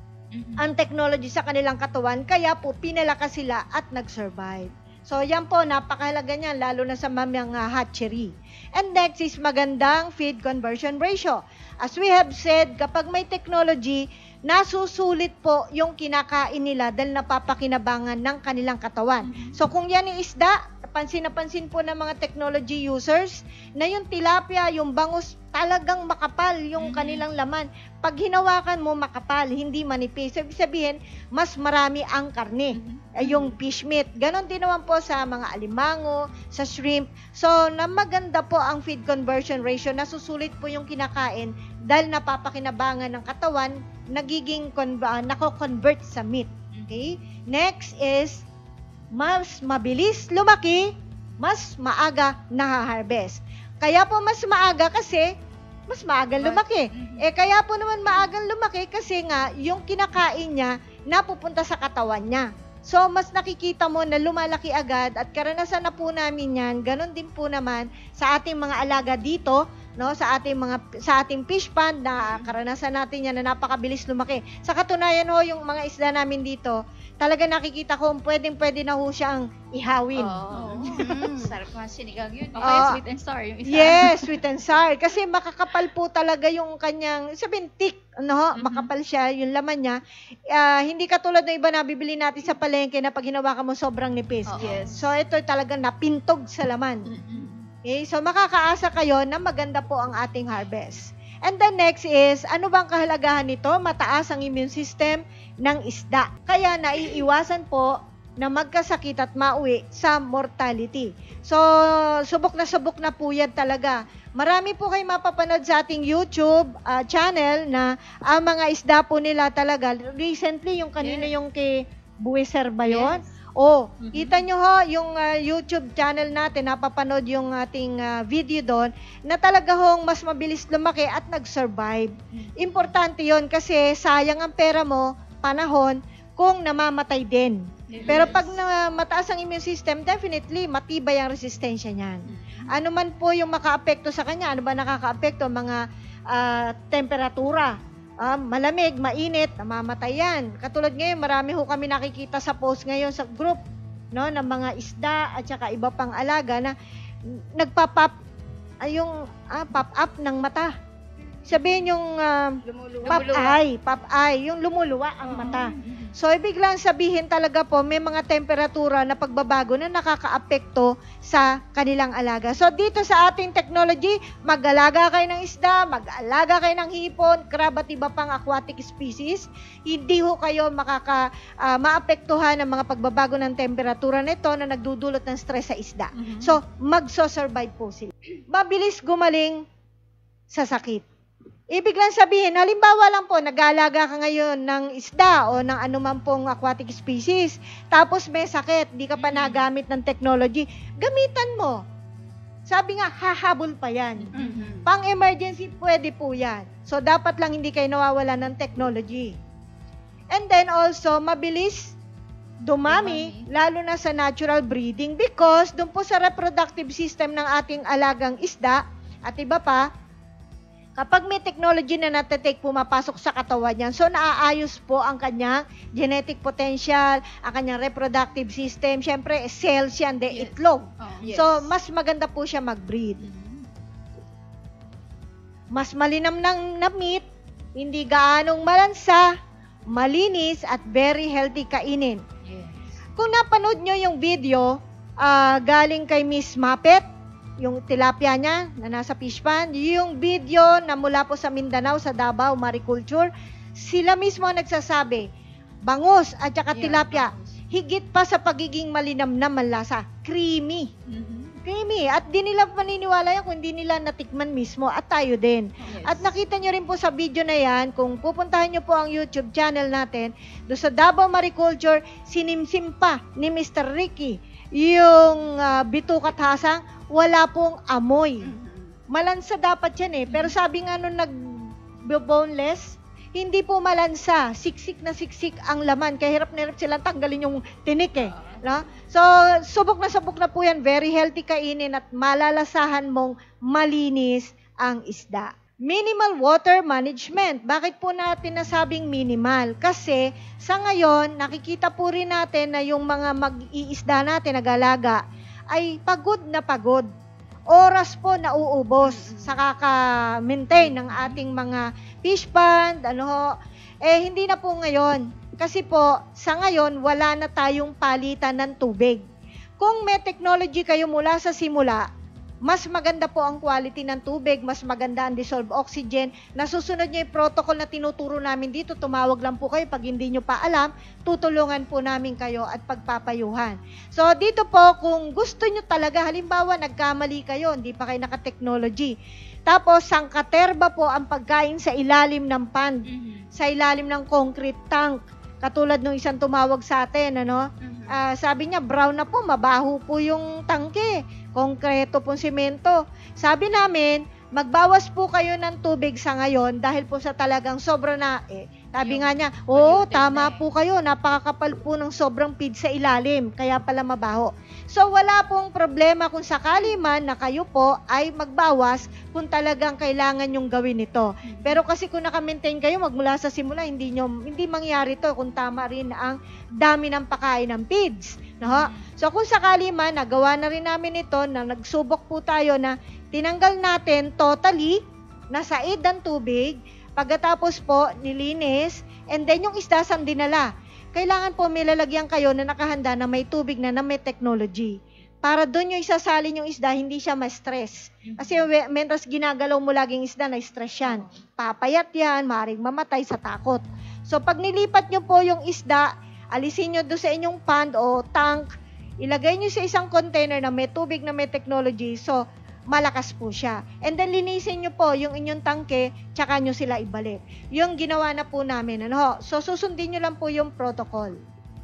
ang technology sa kanilang katawan, kaya po pinalakas sila at nag-survive. So, yan po, napakahalaga niyan, lalo na sa mga hatchery. And next is magandang feed conversion ratio. As we have said, kapag may technology, nasusulit po yung kinakain nila dahil napapakinabangan ng kanilang katawan. So, kung yan yung isda, pansin na pansin po ng mga technology users na yung tilapia, yung bangus, talagang makapal yung kanilang laman. Pag hinawakan mo, makapal, hindi manipis. Ibig sabihin, mas marami ang karne, mm-hmm. yung fish meat. Ganon din naman po sa mga alimango, sa shrimp. So, na maganda po ang feed conversion ratio, nasusulit po yung kinakain dahil napapakinabangan ng katawan, nagiging, uh, nako-convert sa meat. Okay? Next is, mas mabilis lumaki, mas maaga nahaharvest. Kaya po mas maaga kasi mas maagang lumaki. Eh kaya po naman maagang lumaki kasi nga yung kinakain niya napupunta sa katawan niya. So mas nakikita mo na lumalaki agad at karanasan na po namin yan. Ganon din po naman sa ating mga alaga dito, no, sa ating mga sa ating fish pond na karanasan natin yan na napakabilis lumaki. Sa katunayan ho, yung mga isda namin dito, talaga nakikita ko pwedeng-pwede na ho siyang ihawin. Oh. Mm, sarap mga sinigang yun. O kaya sweet and sour yung isa. Yes, sweet and sour. Kasi makakapal po talaga yung kanyang, sabihin, thick, no? Mm-hmm. Makapal siya, yung laman niya. Uh, hindi katulad ng iba na bibili natin sa palengke na pag hinawakan mo sobrang nipis. Oh, yes. So, ito talaga napintog sa laman. Mm-hmm. Okay, so makakaasa kayo na maganda po ang ating harvest. And the next is, ano bang kahalagahan nito? Mataas ang immune system ng isda. Kaya naiiwasan po na magkasakit at mauwi sa mortality. So, subok na subok na po yan talaga. Marami po kayo mapapanood sa ating YouTube uh, channel na ang mga isda po nila talaga. Recently, yung kanina yes. yung kay Buiser ba yun? Yes. Oh, mm-hmm. kita nyo ho, yung uh, YouTube channel natin, napapanood yung ating uh, video doon, na talaga hong mas mabilis lumaki at nag-survive. Mm-hmm. Importante yon kasi sayang ang pera mo, panahon, kung namamatay din. Yes. Pero pag na, mataas ang immune system, definitely, matibay ang resistensya niyan. Mm-hmm. Ano man po yung maka-apekto sa kanya, ano ba nakaka-apekto? Mga uh, temperatura. Uh, malamig, mainit, namamatay yan. Katulad ngayon, marami ho kami nakikita sa post ngayon sa group, no, ng mga isda at saka iba pang alaga na nagpa-pop, ay yung ah, pop-up ng mata. Sabihin yung uh, pop-eye, pop-eye, yung lumuluwa ang mata. So, ibig lang sabihin talaga po, may mga temperatura na pagbabago na nakaka-apekto sa kanilang alaga. So, dito sa ating technology, mag-alaga kayo ng isda, mag-alaga kayo ng hipon, crab at iba pang aquatic species. Hindi ho kayo makaka, uh, maapektuhan ng mga pagbabago ng temperatura nito na nagdudulot ng stress sa isda. Mm-hmm. So, magso-survive po sila. Mabilis gumaling sa sakit. Ibig lang sabihin, halimbawa lang po, nag-aalaga ka ngayon ng isda o ng anuman pong aquatic species, tapos may sakit, di ka pa nagamit ng technology, gamitan mo. Sabi nga, hahabol pa yan. Mm-hmm. Pang-emergency, pwede po yan. So, dapat lang hindi kayo nawawala ng technology. And then also, mabilis dumami, dumami, lalo na sa natural breeding because doon po sa reproductive system ng ating alagang isda at iba pa, Kapag may technology na natetake, pumapasok sa katawan niyan, so naaayos po ang kanyang genetic potential, ang kanyang reproductive system. Siyempre, cells yan, de Yes. itlog. Oh, yes. So, mas maganda po siya mag-breed. Mas malinam ng na meat, hindi gaanong malansa, malinis, at very healthy kainin. Yes. Kung napanood nyo yung video, ah, galing kay Miss Muppet, yung tilapia niya na nasa fish pan, yung video na mula po sa Mindanao, sa Davao, Mariculture, sila mismo ang nagsasabi, bangus at saka Yeah, tilapia, bangus. higit pa sa pagiging malinamnam ang lasa, creamy. Mhm. Creamy. At di nila paniniwala yan kung di nila natikman mismo, at tayo din. Yes. At nakita nyo rin po sa video na yan, kung pupuntahan nyo po ang YouTube channel natin, do sa Davao Mariculture, sinimsim pa ni Mister Ricky yung uh, bitukat hasang, wala pong amoy. Mhm. Malansa dapat yan eh. Pero sabi nga nung nag-boneless, hindi po malansa. Siksik na siksik ang laman. Kaya hirap na hirap silang tanggalin yung tinik eh. No? So, subok na subok na po yan. Very healthy kainin at malalasahan mong malinis ang isda. Minimal water management. Bakit po natin nasabing minimal? Kasi sa ngayon, nakikita po rin natin na yung mga mag-iisda natin, nag-alaga, ay pagod na pagod. Oras po nauubos sa kaka-maintain ng ating mga fish pond, ano ho. Eh, hindi na po ngayon. Kasi po, sa ngayon, wala na tayong palitan ng tubig. Kung may technology kayo mula sa simula, mas maganda po ang quality ng tubig, mas maganda ang dissolved oxygen. Nasusunod niyo yung protocol na tinuturo namin dito, tumawag lang po kayo pag hindi niyo pa alam, tutulungan po namin kayo at pagpapayuhan. So dito po, kung gusto niyo talaga, halimbawa nagkamali kayo, hindi pa kayo naka-technology. Tapos sangkaterba po ang pagkain sa ilalim ng pond, Mhm. sa ilalim ng concrete tank. Katulad nung isang tumawag sa atin, ano? Mhm. Ah, sabi niya, brown na po, mabaho po yung tangke. Konkreto pong simento. Sabi namin, magbawas po kayo ng tubig sa ngayon dahil po sa talagang sobra na, eh, sabi Yung nga niya, oo, polluted tama na eh." po kayo, napakakapal po ng sobrang feed sa ilalim, kaya pala mabaho. So, wala pong problema kung sakali man na kayo po ay magbawas kung talagang kailangan yung gawin ito. Pero kasi kung naka-maintain kayo, magmula sa simula, hindi, nyo, hindi mangyari to kung tama rin ang dami ng pakain ng feeds. No? So, kung sakali man, nagawa na rin namin ito, na nagsubok po tayo na tinanggal natin totally, nasaid ang tubig, pagkatapos po, nilinis, and then yung isda sang dinala. Kailangan po may lalagyan kayo na nakahanda na may tubig na na may technology. Para doon yung isasalin yung isda, hindi siya ma-stress. Kasi we- mentras ginagalaw mo laging isda, na-stress yan. Papayat yan, maaaring mamatay sa takot. So, pag nilipat nyo po yung isda, alisin nyo doon sa inyong pond o tank, ilagay nyo sa isang container na may tubig na may technology, so malakas po siya. And then linisin nyo po yung inyong tangke, tsaka nyo sila ibalik. Yung ginawa na po namin. Ano? So susundin nyo lang po yung protocol.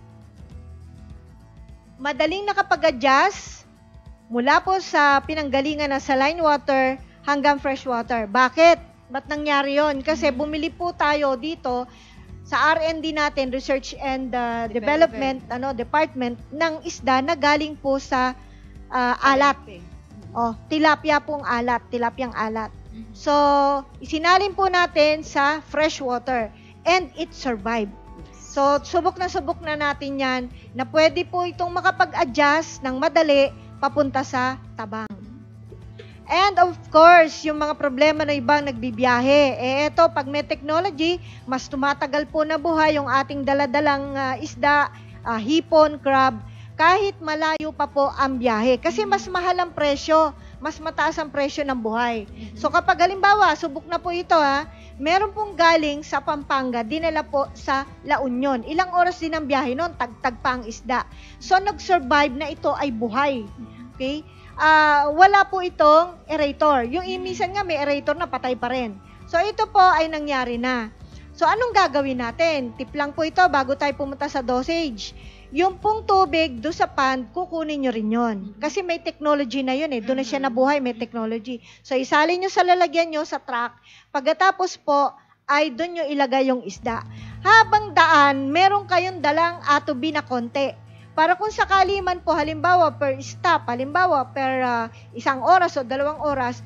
Madaling nakapag-adjust mula po sa pinanggalingan na saline water hanggang fresh water. Bakit? Ba't nangyari yon? Kasi bumili po tayo dito sa R and D natin, Research and uh, Development, ano, Department ng isda na galing po sa uh, alat. Oh, tilapia pong alat, tilapyang alat. So, isinalin po natin sa fresh water and it survived. So, subok na subok na natin yan na pwede po itong makapag-adjust ng madali papunta sa tabang. And of course, yung mga problema na ibang nagbibiyahe. Eh, eto, pag may technology, mas tumatagal po na buhay yung ating daladalang uh, isda, uh, hipon, crab, kahit malayo pa po ang biyahe. Kasi mas mahal ang presyo, mas mataas ang presyo ng buhay. So kapag halimbawa, subok na po ito ha, meron pong galing sa Pampanga, dinala po sa La Union. Ilang oras din ang biyahe noon, tagtag pa ang isda. So nag-survive na ito ay buhay. Okay? Uh, wala po itong aerator. Yung imisan nga may aerator na patay pa rin. So ito po ay nangyari na. So anong gagawin natin? Tip lang po ito bago tayo pumunta sa dosage. Yung pong tubig do sa pond, kukunin nyo rin yun. Kasi may technology na yun eh. Doon na siya nabuhay, may technology. So isalin nyo sa lalagyan nyo sa truck. Pagkatapos po, ay doon nyo ilagay yung isda. Habang daan, meron kayong dalang Atovi na konti. Para kung sakali man po, halimbawa per stop, halimbawa per uh, isang oras o dalawang oras,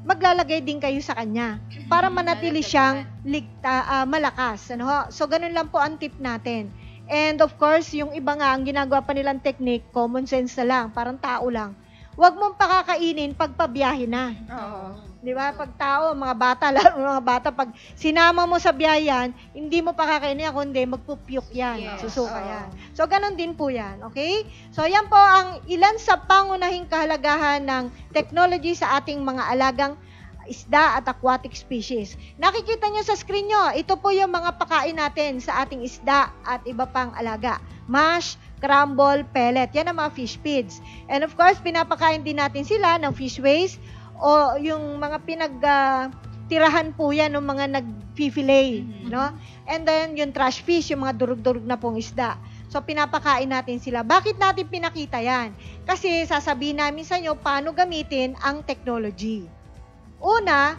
maglalagay din kayo sa kanya para manatili siyang ligta, uh, malakas. Ano ho? So, ganun lang po ang tip natin. And of course, yung iba nga, ang ginagawa pa nilang technique, common sense na lang, parang tao lang. Huwag mong pakakainin pag pabiyahe na. Oo. Di ba? Pag tao, mga bata, lalo mga bata, pag sinama mo sa biyayan, hindi mo pakakainin yan, kundi magpupyok yan, Yes. susuka Oo. yan. So, ganun din po yan. Okay? So, yan po ang ilan sa pangunahing kahalagahan ng technology sa ating mga alagang isda at aquatic species. Nakikita nyo sa screen nyo, ito po yung mga pakain natin sa ating isda at iba pang alaga. Mash, crumble, pellet. Yan ang mga fish feeds. And of course, pinapakain din natin sila ng fish waste o yung mga pinag uh, tirahan po yan ng mga nag-fillet, mm-hmm. no? And then yung trash fish, yung mga durug-durug na pong isda. So pinapakain natin sila. Bakit natin pinakita yan? Kasi sasabihin namin sa inyo paano gamitin ang technology. Una,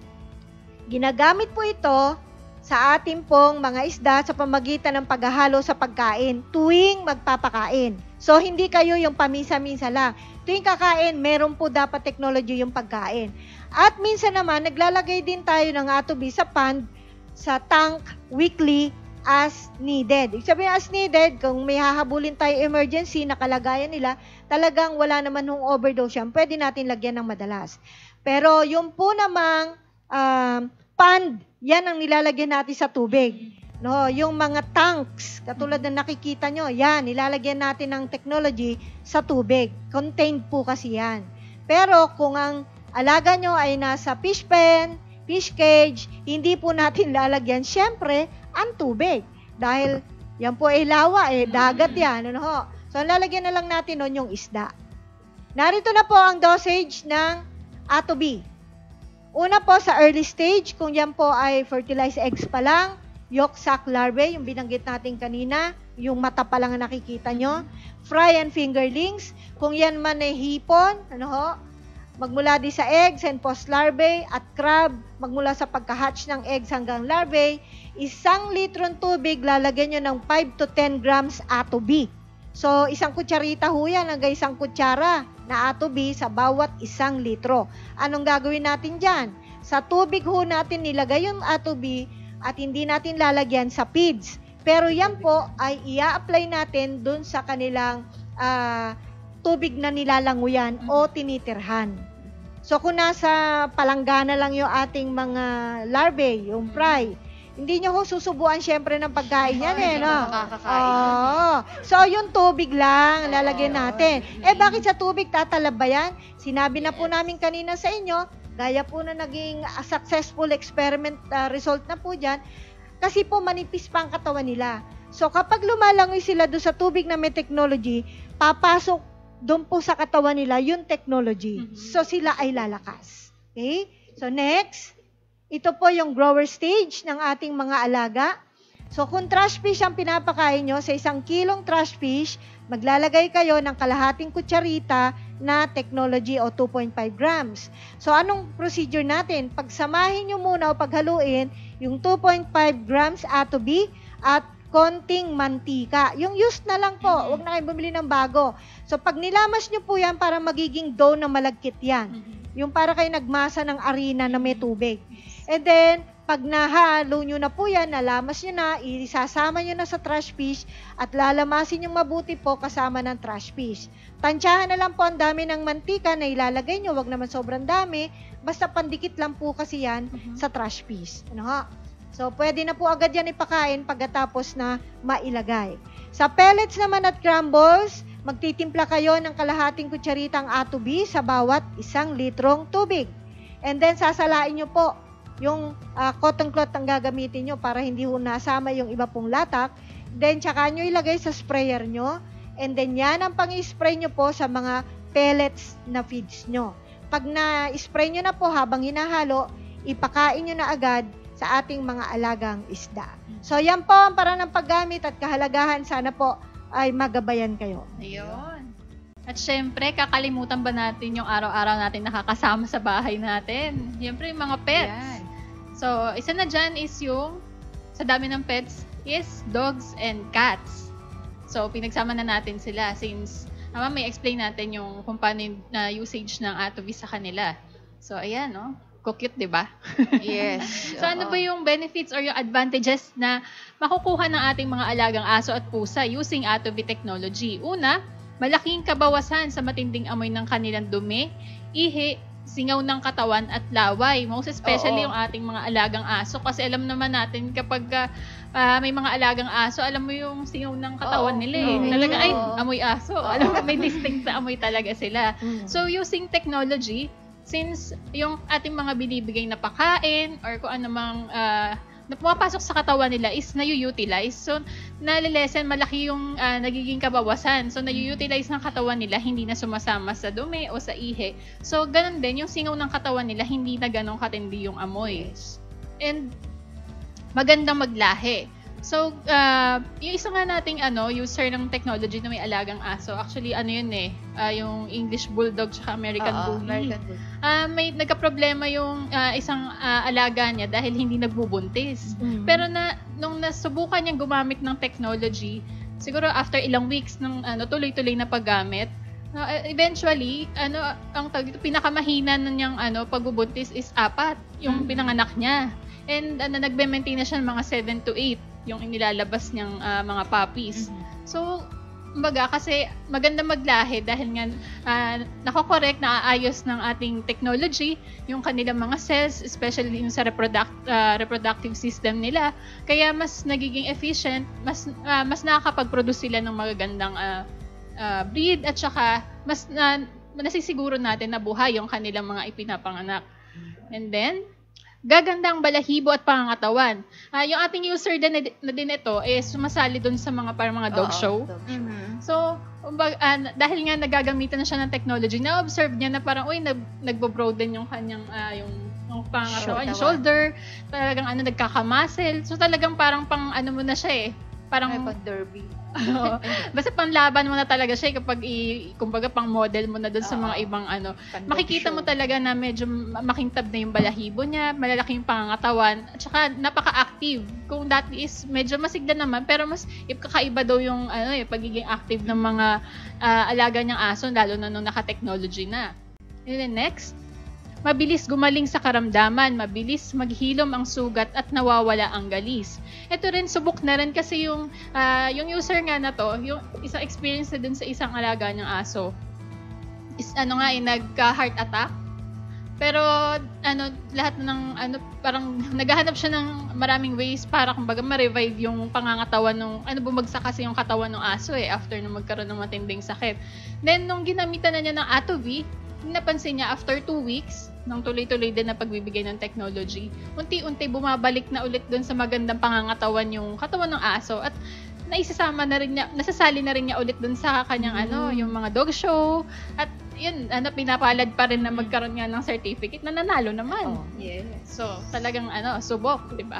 ginagamit po ito sa ating pong mga isda sa pamagitan ng paghahalo sa pagkain tuwing magpapakain. So, hindi kayo yung pamisa-misa lang. Tuwing kakain, meron po dapat technology yung pagkain. At minsan naman, naglalagay din tayo ng atobi sa pond, sa tank, weekly, as needed. Ibig sabihin, as needed, kung may hahabulin tayo emergency na kalagayan nila, talagang wala naman nung overdose yan, pwede natin lagyan ng madalas. Pero yung po namang um, pond, yan ang nilalagyan natin sa tubig. No, yung mga tanks, katulad na nakikita nyo, yan, nilalagyan natin ng technology sa tubig. Contained po kasi yan. Pero kung ang alaga nyo ay nasa fish pen, fish cage, hindi po natin lalagyan, syempre, ang tubig. Dahil yan po ay lawa, eh, dagat yan. Ano ho? So, lalagyan na lang natin nun yung isda. Narito na po ang dosage ng Atobi. Una po sa early stage, kung yan po ay fertilized eggs pa lang, yolk sac larvae, yung binanggit natin kanina, yung mata pa lang ang nakikita nyo. Fry and fingerlings, kung yan man ay hipon, ano ho, magmula di sa eggs and post larvae, at crab, magmula sa pagka-hatch ng eggs hanggang larvae, isang litrong tubig, lalagyan nyo ng five to ten grams Atobi. So, isang kutsarita ho yan, hanggang isang kutsara na Atobi sa bawat isang litro. Anong gagawin natin dyan? Sa tubig ho natin nilagay yung Atobi at hindi natin lalagyan sa feeds. Pero yan po ay ia-apply natin dun sa kanilang uh, tubig na nilalanguyan o tinitirhan. So, kung nasa palanggana lang yung ating mga larvae, yung fry, hindi nyo ho susubuan syempre ng pagkain yan eh, no? Oh. So, yung tubig lang, lalagyan natin. Eh, bakit sa tubig tatalab ba yan? Sinabi na po namin kanina sa inyo, gaya po na naging uh, successful experiment uh, result na po dyan, kasi po manipis pa ang katawan nila. So, kapag lumalangoy sila doon sa tubig na may technology, papasok doon po sa katawan nila yung technology. So, sila ay lalakas. Okay? So, next. Ito po yung grower stage ng ating mga alaga. So, kung trash fish ang pinapakain nyo, sa isang kilong trash fish, maglalagay kayo ng kalahating kutsarita na technology o two point five grams. So, anong procedure natin? Pagsamahin nyo muna o paghaluin yung two point five grams Atobi at konting mantika. Yung used na lang po, huwag na kayo bumili ng bago. So, pag nilamas nyo po yan, para magiging dough na malagkit yan. Yung para kayo nagmasa ng arena na may tubig. And then, pag nahalo nyo na po yan, nalamas nyo na, isasama nyo na sa trash fish at lalamasin yung mabuti po kasama ng trash fish. Tansyahan na lang po ang dami ng mantika na ilalagay nyo, wag naman sobrang dami, basta pandikit lang po kasi yan uh-huh. sa trash fish. Ano ha? So, pwede na po agad yan ipakain pagkatapos na mailagay. Sa pellets naman at crumbles, magtitimpla kayo ng kalahating kutsaritang Atobi sa bawat isang litrong tubig. And then, sasalain nyo po yung uh, cotton cloth ang gagamitin nyo para hindi ho nasama yung iba pong latak. Then, tsaka nyo ilagay sa sprayer nyo. And then, yan ang pang-spray nyo po sa mga pellets na feeds nyo. Pag na-spray nyo na po habang hinahalo, ipakain nyo na agad sa ating mga alagang isda. So, yan po ang paraan ng paggamit at kahalagahan. Sana po ay magabayan kayo. Ayun. At syempre, kakalimutan ba natin yung araw-araw natin nakakasama sa bahay natin? Syempre, yung mga pets. Yan. So, isa na dyan is yung, sa dami ng pets, is dogs and cats. So, pinagsama na natin sila since, naman may explain natin yung kung paano yung uh, usage ng Atobi sa kanila. So, ayan, no? Cute, di ba? Yes. So, ano oo. ba yung benefits or yung advantages na makukuha ng ating mga alagang aso at pusa using Atovi technology? Una, malaking kabawasan sa matinding amoy ng kanilang dumi, ihi, singaw ng katawan at laway. Most especially Oo. yung ating mga alagang aso. Kasi alam naman natin kapag uh, may mga alagang aso, alam mo yung singaw ng katawan Oo. nila eh. Oo. Talaga, ay, Oo. amoy aso. Alam mo, may distinct na amoy talaga sila. Mm. So, using technology, since yung ating mga binibigay na pakain or kung ano mang uh, na pumapasok sa katawan nila is nayu-utilize. So, nalilesen, malaki yung uh, nagiging kabawasan. So, nayu-utilize ng katawan nila, hindi na sumasama sa dumi o sa ihi. So, ganun din, yung singaw ng katawan nila, hindi na ganun katindi yung amoy. And, magandang maglahi. So, uh, yung isa nga nating ano, user ng technology na may alagang aso, actually, ano yun eh, uh, yung English Bulldog tsaka American Oo, Bully. American Bully. Uh, may nagka-problema yung uh, isang uh, alaga niya dahil hindi nagbubuntis. Mm. Pero na nung nasubukan niyang gumamit ng technology, siguro after ilang weeks ng ano tuloy-tuloy na paggamit, uh, eventually ano ang tawag dito, pinakamahina na niyang ano pagbubuntis is apat yung Mm. pinanganak niya. And ano nagbe-maintain na siya ng mga seven to eight yung inilalabas niyang uh, mga puppies. Mm-hmm. So kumbaga kasi maganda maglahi dahil nga uh, nako-correct na aayos ng ating technology yung kanilang mga cells, especially yung sa reproduct, uh, reproductive system nila. Kaya mas nagiging efficient, mas uh, mas nakakapag-produce sila ng magagandang uh, uh, breed at saka mas na, nasisiguro natin na buhay yung kanilang mga ipinapanganak. And then, gaganda ang balahibo at pangangatawan. Uh, yung ating user din na, na din ito is sumasali dun sa mga parang mga dog Oo, show. dog show. Mhm. So, umbag, uh, dahil nga nagagamitan na siya ng technology, na-observe niya na parang, uy, nag, nagbo-broaden yung kanyang, uh, yung, yung pangangatawan, yung shoulder, talagang ano, nagkakamuscle. So, talagang parang pang, ano mo na siya eh, parang, Ay, pang derby. Oo. Basta panlaban mo na talaga siya kapag i, kumbaga pang model mo na doon sa Oo. mga ibang ano. Pang Makikita dog mo show. talaga na medyo makintab na yung balahibo niya, malalaki yung pangangatawan, at saka napaka-active. Kung dati is medyo masigla naman, pero mas kakaiba daw yung ano eh, pagiging active ng mga uh, alaga niyang aso, lalo na nung naka-technology na. And then next, mabilis gumaling sa karamdaman, mabilis maghilom ang sugat at nawawala ang galis. Ito rin, subok na rin kasi yung, uh, yung user nga na to, yung isang experience na dun sa isang alaga niyang aso, is ano nga, eh, nagka-heart attack. Pero, ano, lahat ng, ano, parang naghahanap siya ng maraming ways para, kumbaga, ma-revive yung pangangatawan ng, ano, bumagsak kasi yung katawan ng aso eh, after na magkaroon ng matinding sakit. Then, nung ginamitan na niya ng Atovi, napansin niya after two weeks, nung tuloy-tuloy din na pagbibigay ng technology, unti-unti bumabalik na ulit dun sa magandang pangangatawan yung katawan ng aso at naisasama na rin niya, nasasali na rin niya ulit dun sa kanyang ano, yung mga dog show at yun, ano, pinapalad pa rin na magkaroon nga ng certificate na nanalo naman. Oh. Yes. So, talagang ano, subok, di ba?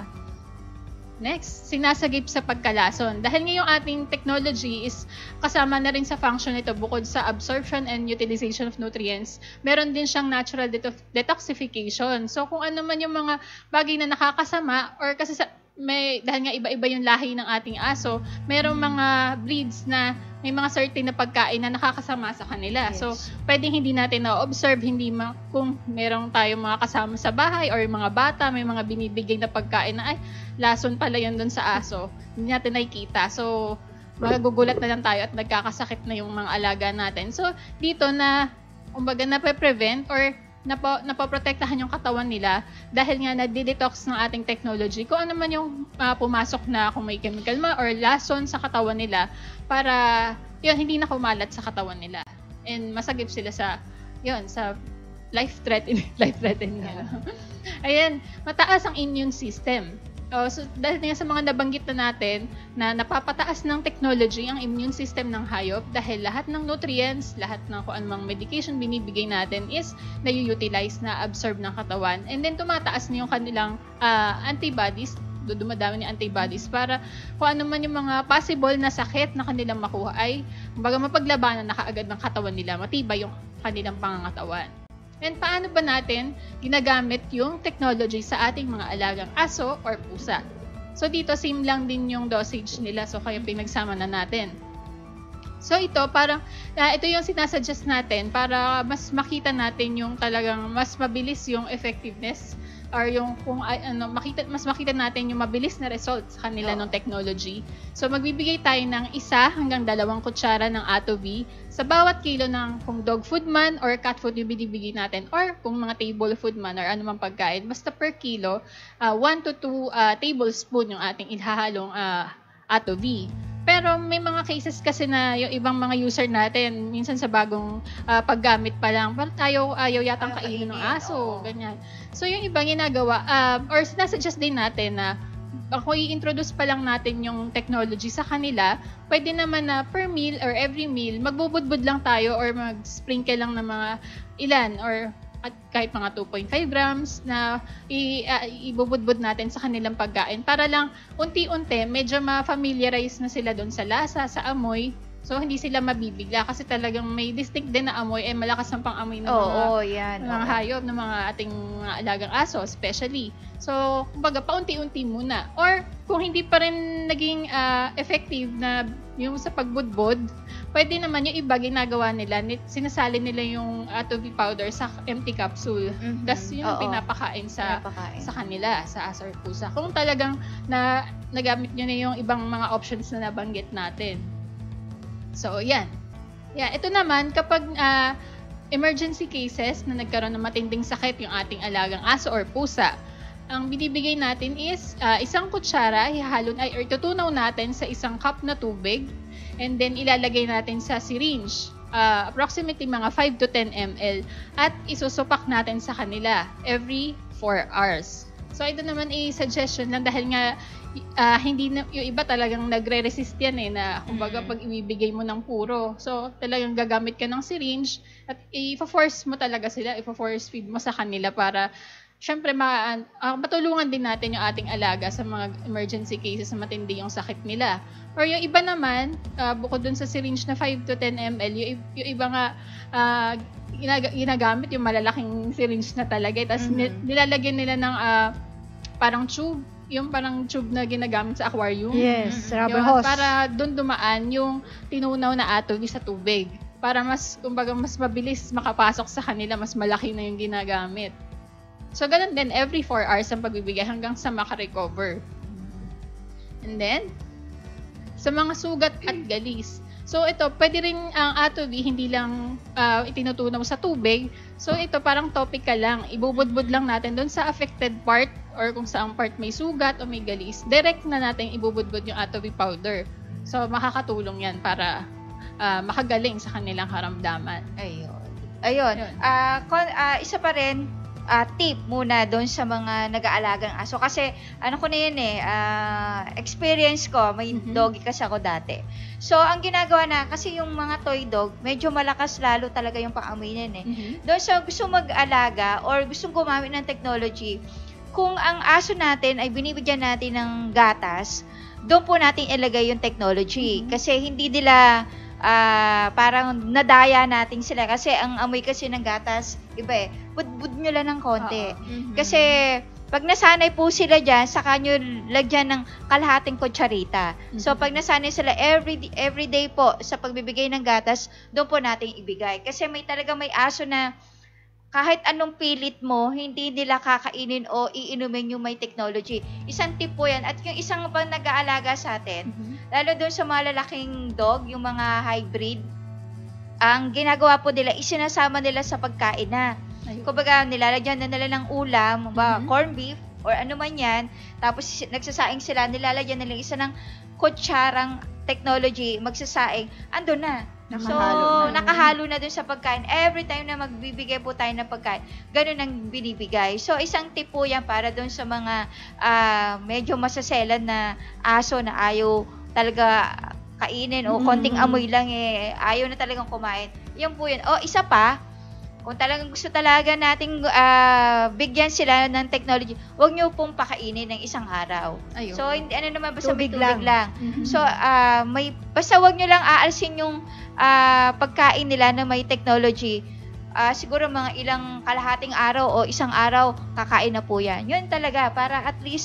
Next, sinasagip sa pagkalason. Dahil nga yung ating technology is kasama na rin sa function nito bukod sa absorption and utilization of nutrients, meron din siyang natural detox- detoxification. So kung ano man yung mga bagay na nakakasama or kasi sa, may, dahil nga iba-iba yung lahi ng ating aso, merong mga breeds na may mga certain na pagkain na nakakasama sa kanila. Yes. So, pwedeng hindi natin na-observe, hindi ma- kung merong tayong mga kasama sa bahay or yung mga bata, may mga binibigay na pagkain na, ay, lason pala yun dun sa aso. Hindi natin nakikita. So, magagugulat na lang tayo at nagkakasakit na yung mga alaga natin. So, dito na, kumbaga, nape-prevent or napo, napoprotektahan yung katawan nila dahil nga nag-detox ng ating technology. Kung ano man yung uh, pumasok na kung may chemical ma or lason sa katawan nila para yun, hindi na kumalat sa katawan nila. And masagip sila sa, yun, sa life-threatening. life-threatening. Yeah. Ayan, mataas ang immune system. Oh, so dahil nga sa mga nabanggit na natin na napapataas ng technology ang immune system ng hayop dahil lahat ng nutrients, lahat ng kung anumang medication binibigay natin is na-utilize, na-absorb ng katawan. And then tumataas na yung kanilang uh, antibodies, dumadami ni antibodies para kung ano man yung mga possible na sakit na kanilang makuha ay kumbaga mapaglabanan na kaagad ng katawan nila, matibay yung kanilang pangangatawan. And paano ba natin ginagamit yung technology sa ating mga alagang aso or pusa? So dito, same lang din yung dosage nila. So kaya pinagsama na natin. So ito parang uh, ito yung sinasuggest natin para mas makita natin yung talagang mas mabilis yung effectiveness or yung kung uh, ano makita mas makita natin yung mabilis na results sa kanila ng technology. So magbibigay tayo ng isa hanggang dalawang kutsara ng Atovi sa bawat kilo ng kung dog food man or cat food yung binibigay natin or kung mga table food man or anumang pagkain. Basta per kilo, uh, one to two uh, tablespoon yung ating ihahalong uh, Atovi. Pero may mga cases kasi na yung ibang mga user natin, minsan sa bagong uh, paggamit pa lang, parang tayo ayaw yatang kainin ng aso, ganyan. So yung ibang ginagawa, uh, or sinasuggest din natin na kung i-introduce pa lang natin yung technology sa kanila, pwede naman na per meal or every meal, magbubudbud lang tayo or mag-sprinkle lang ng mga ilan or at kahit mga two point five grams na i- uh, ibubudbud natin sa kanilang pagkain para lang unti-unti medyo ma-familiarize na sila doon sa lasa, sa amoy. So hindi sila mabibigla kasi talagang may distinct din na amoy, eh malakas ang pang-amoy ng Oo, mga, oh, yan. mga Oo. hayop, ng mga ating mga alagang aso especially. So kumbaga paunti-unti muna. Or kung hindi pa rin naging uh, effective na yung sa pagbudbud, pwede naman yung iba ginagawa nila, sinasali nila yung Atovi powder sa empty capsule. Mhm. Tapos yun yung Oo. pinapakain sa Pinapakain. sa kanila, sa aso or pusa. Kung talagang na nagamit nyo na yung ibang mga options na nabanggit natin. So, yan. Yeah, ito naman, kapag uh, emergency cases na nagkaroon ng matinding sakit yung ating alagang aso or pusa, ang binibigay natin is uh, isang kutsara, ihahalon ay or tutunaw natin sa isang cup na tubig and then ilalagay natin sa syringe, uh, approximately mga five to ten milliliters at isusupak natin sa kanila every four hours. So ito naman ay suggestion lang dahil nga uh, hindi na, yung iba talagang nagre-resist yan eh na kumbaga pag ibibigay mo ng puro. So talagang gagamit ka ng syringe at i-force mo talaga sila, i-force feed mo sa kanila para syempre ma uh, matulungan din natin yung ating alaga sa mga emergency cases na matindi yung sakit nila. Or yung iba naman, uh, bukod dun sa syringe na five to ten milliliters, yung, yung iba nga uh, ginag- ginagamit yung malalaking syringe na talaga. Tapos Mhm. nilalagyan nila ng uh, parang tube, yung parang tube na ginagamit sa aquarium. Yes, rubber Yun, hose. para doon dumaan yung tinunaw na Atovi sa tubig. Para mas, kumbaga, mas mabilis makapasok sa kanila, mas malaki na yung ginagamit. So, ganun din, every four hours ang pagbibigay hanggang sa makarecover. And then, sa mga sugat at galis. So, ito, pwede rin ang Atovi, hindi lang uh, itinutunaw sa tubig. So, ito parang topical lang. Ibubudbud lang natin doon sa affected part or kung saang part may sugat o may galis. Direct na natin ibubudbud yung Atovi powder. So, makakatulong yan para uh, makagaling sa kanilang karamdaman. Ayun. Ayun. Ayun. Ah, kon- ah, isa pa rin, ah, tip muna doon sa mga nag-aalagang aso. Kasi, ano ko na yun eh, ah, experience ko, may Mhm. doggy kasi ako dati. So, ang ginagawa na, kasi yung mga toy dog, medyo malakas lalo talaga yung pang-amoy niyan eh. Mhm. Doon sa gusto mag-alaga or gustong gumamit ng technology, kung ang aso natin ay binibigyan natin ng gatas, doon po natin ilagay yung technology. Mhm. Kasi hindi nila ah, parang nadaya natin sila. Kasi ang amoy kasi ng gatas, iba eh, budbud nyo lang ng konti. Oo. Mhm. Kasi pag nasanay po sila dyan, saka nyo lagyan ng kalahating kutsarita. So Mhm. pag nasanay sila every every day po sa pagbibigay ng gatas, doon po natin ibigay. Kasi may talaga may aso na kahit anong pilit mo, hindi nila kakainin o iinumin yung may technology. Isang tip po yan. At yung isang pang nag-aalaga sa atin, Mhm. lalo doon sa mga lalaking dog, yung mga hybrid, ang ginagawa po nila, isinasama nila sa pagkain na. Ayun. Kumbaga, nilalagyan na nila ng ulam, ba, Mhm. corn beef, or ano man yan. Tapos, nagsasaing sila, nilalagyan nila isa ng kutsarang technology, magsasaing, andun na. Nakahalo so, na. nakahalo na dun sa pagkain. Every time na magbibigay po tayo ng pagkain, ganun ang binibigay. So, isang tip po yan para dun sa mga ah, medyo masaselan na aso na ayaw talaga kainin o konting Mm. amoy lang eh, ayaw na talagang kumain. Yan po yun. O, isa pa, kung talagang gusto talaga nating ah, bigyan sila ng technology, huwag nyo pong pakainin ng isang araw. Ayun. So, hindi, ano naman, basta may Tubig tubig lang. lang. Mhm. So, ah, may, basta wag nyo lang aalsin yung ah, pagkain nila na may technology. Ah, siguro mga ilang kalahating araw o isang araw, kakain na po yan. Yun talaga, para at least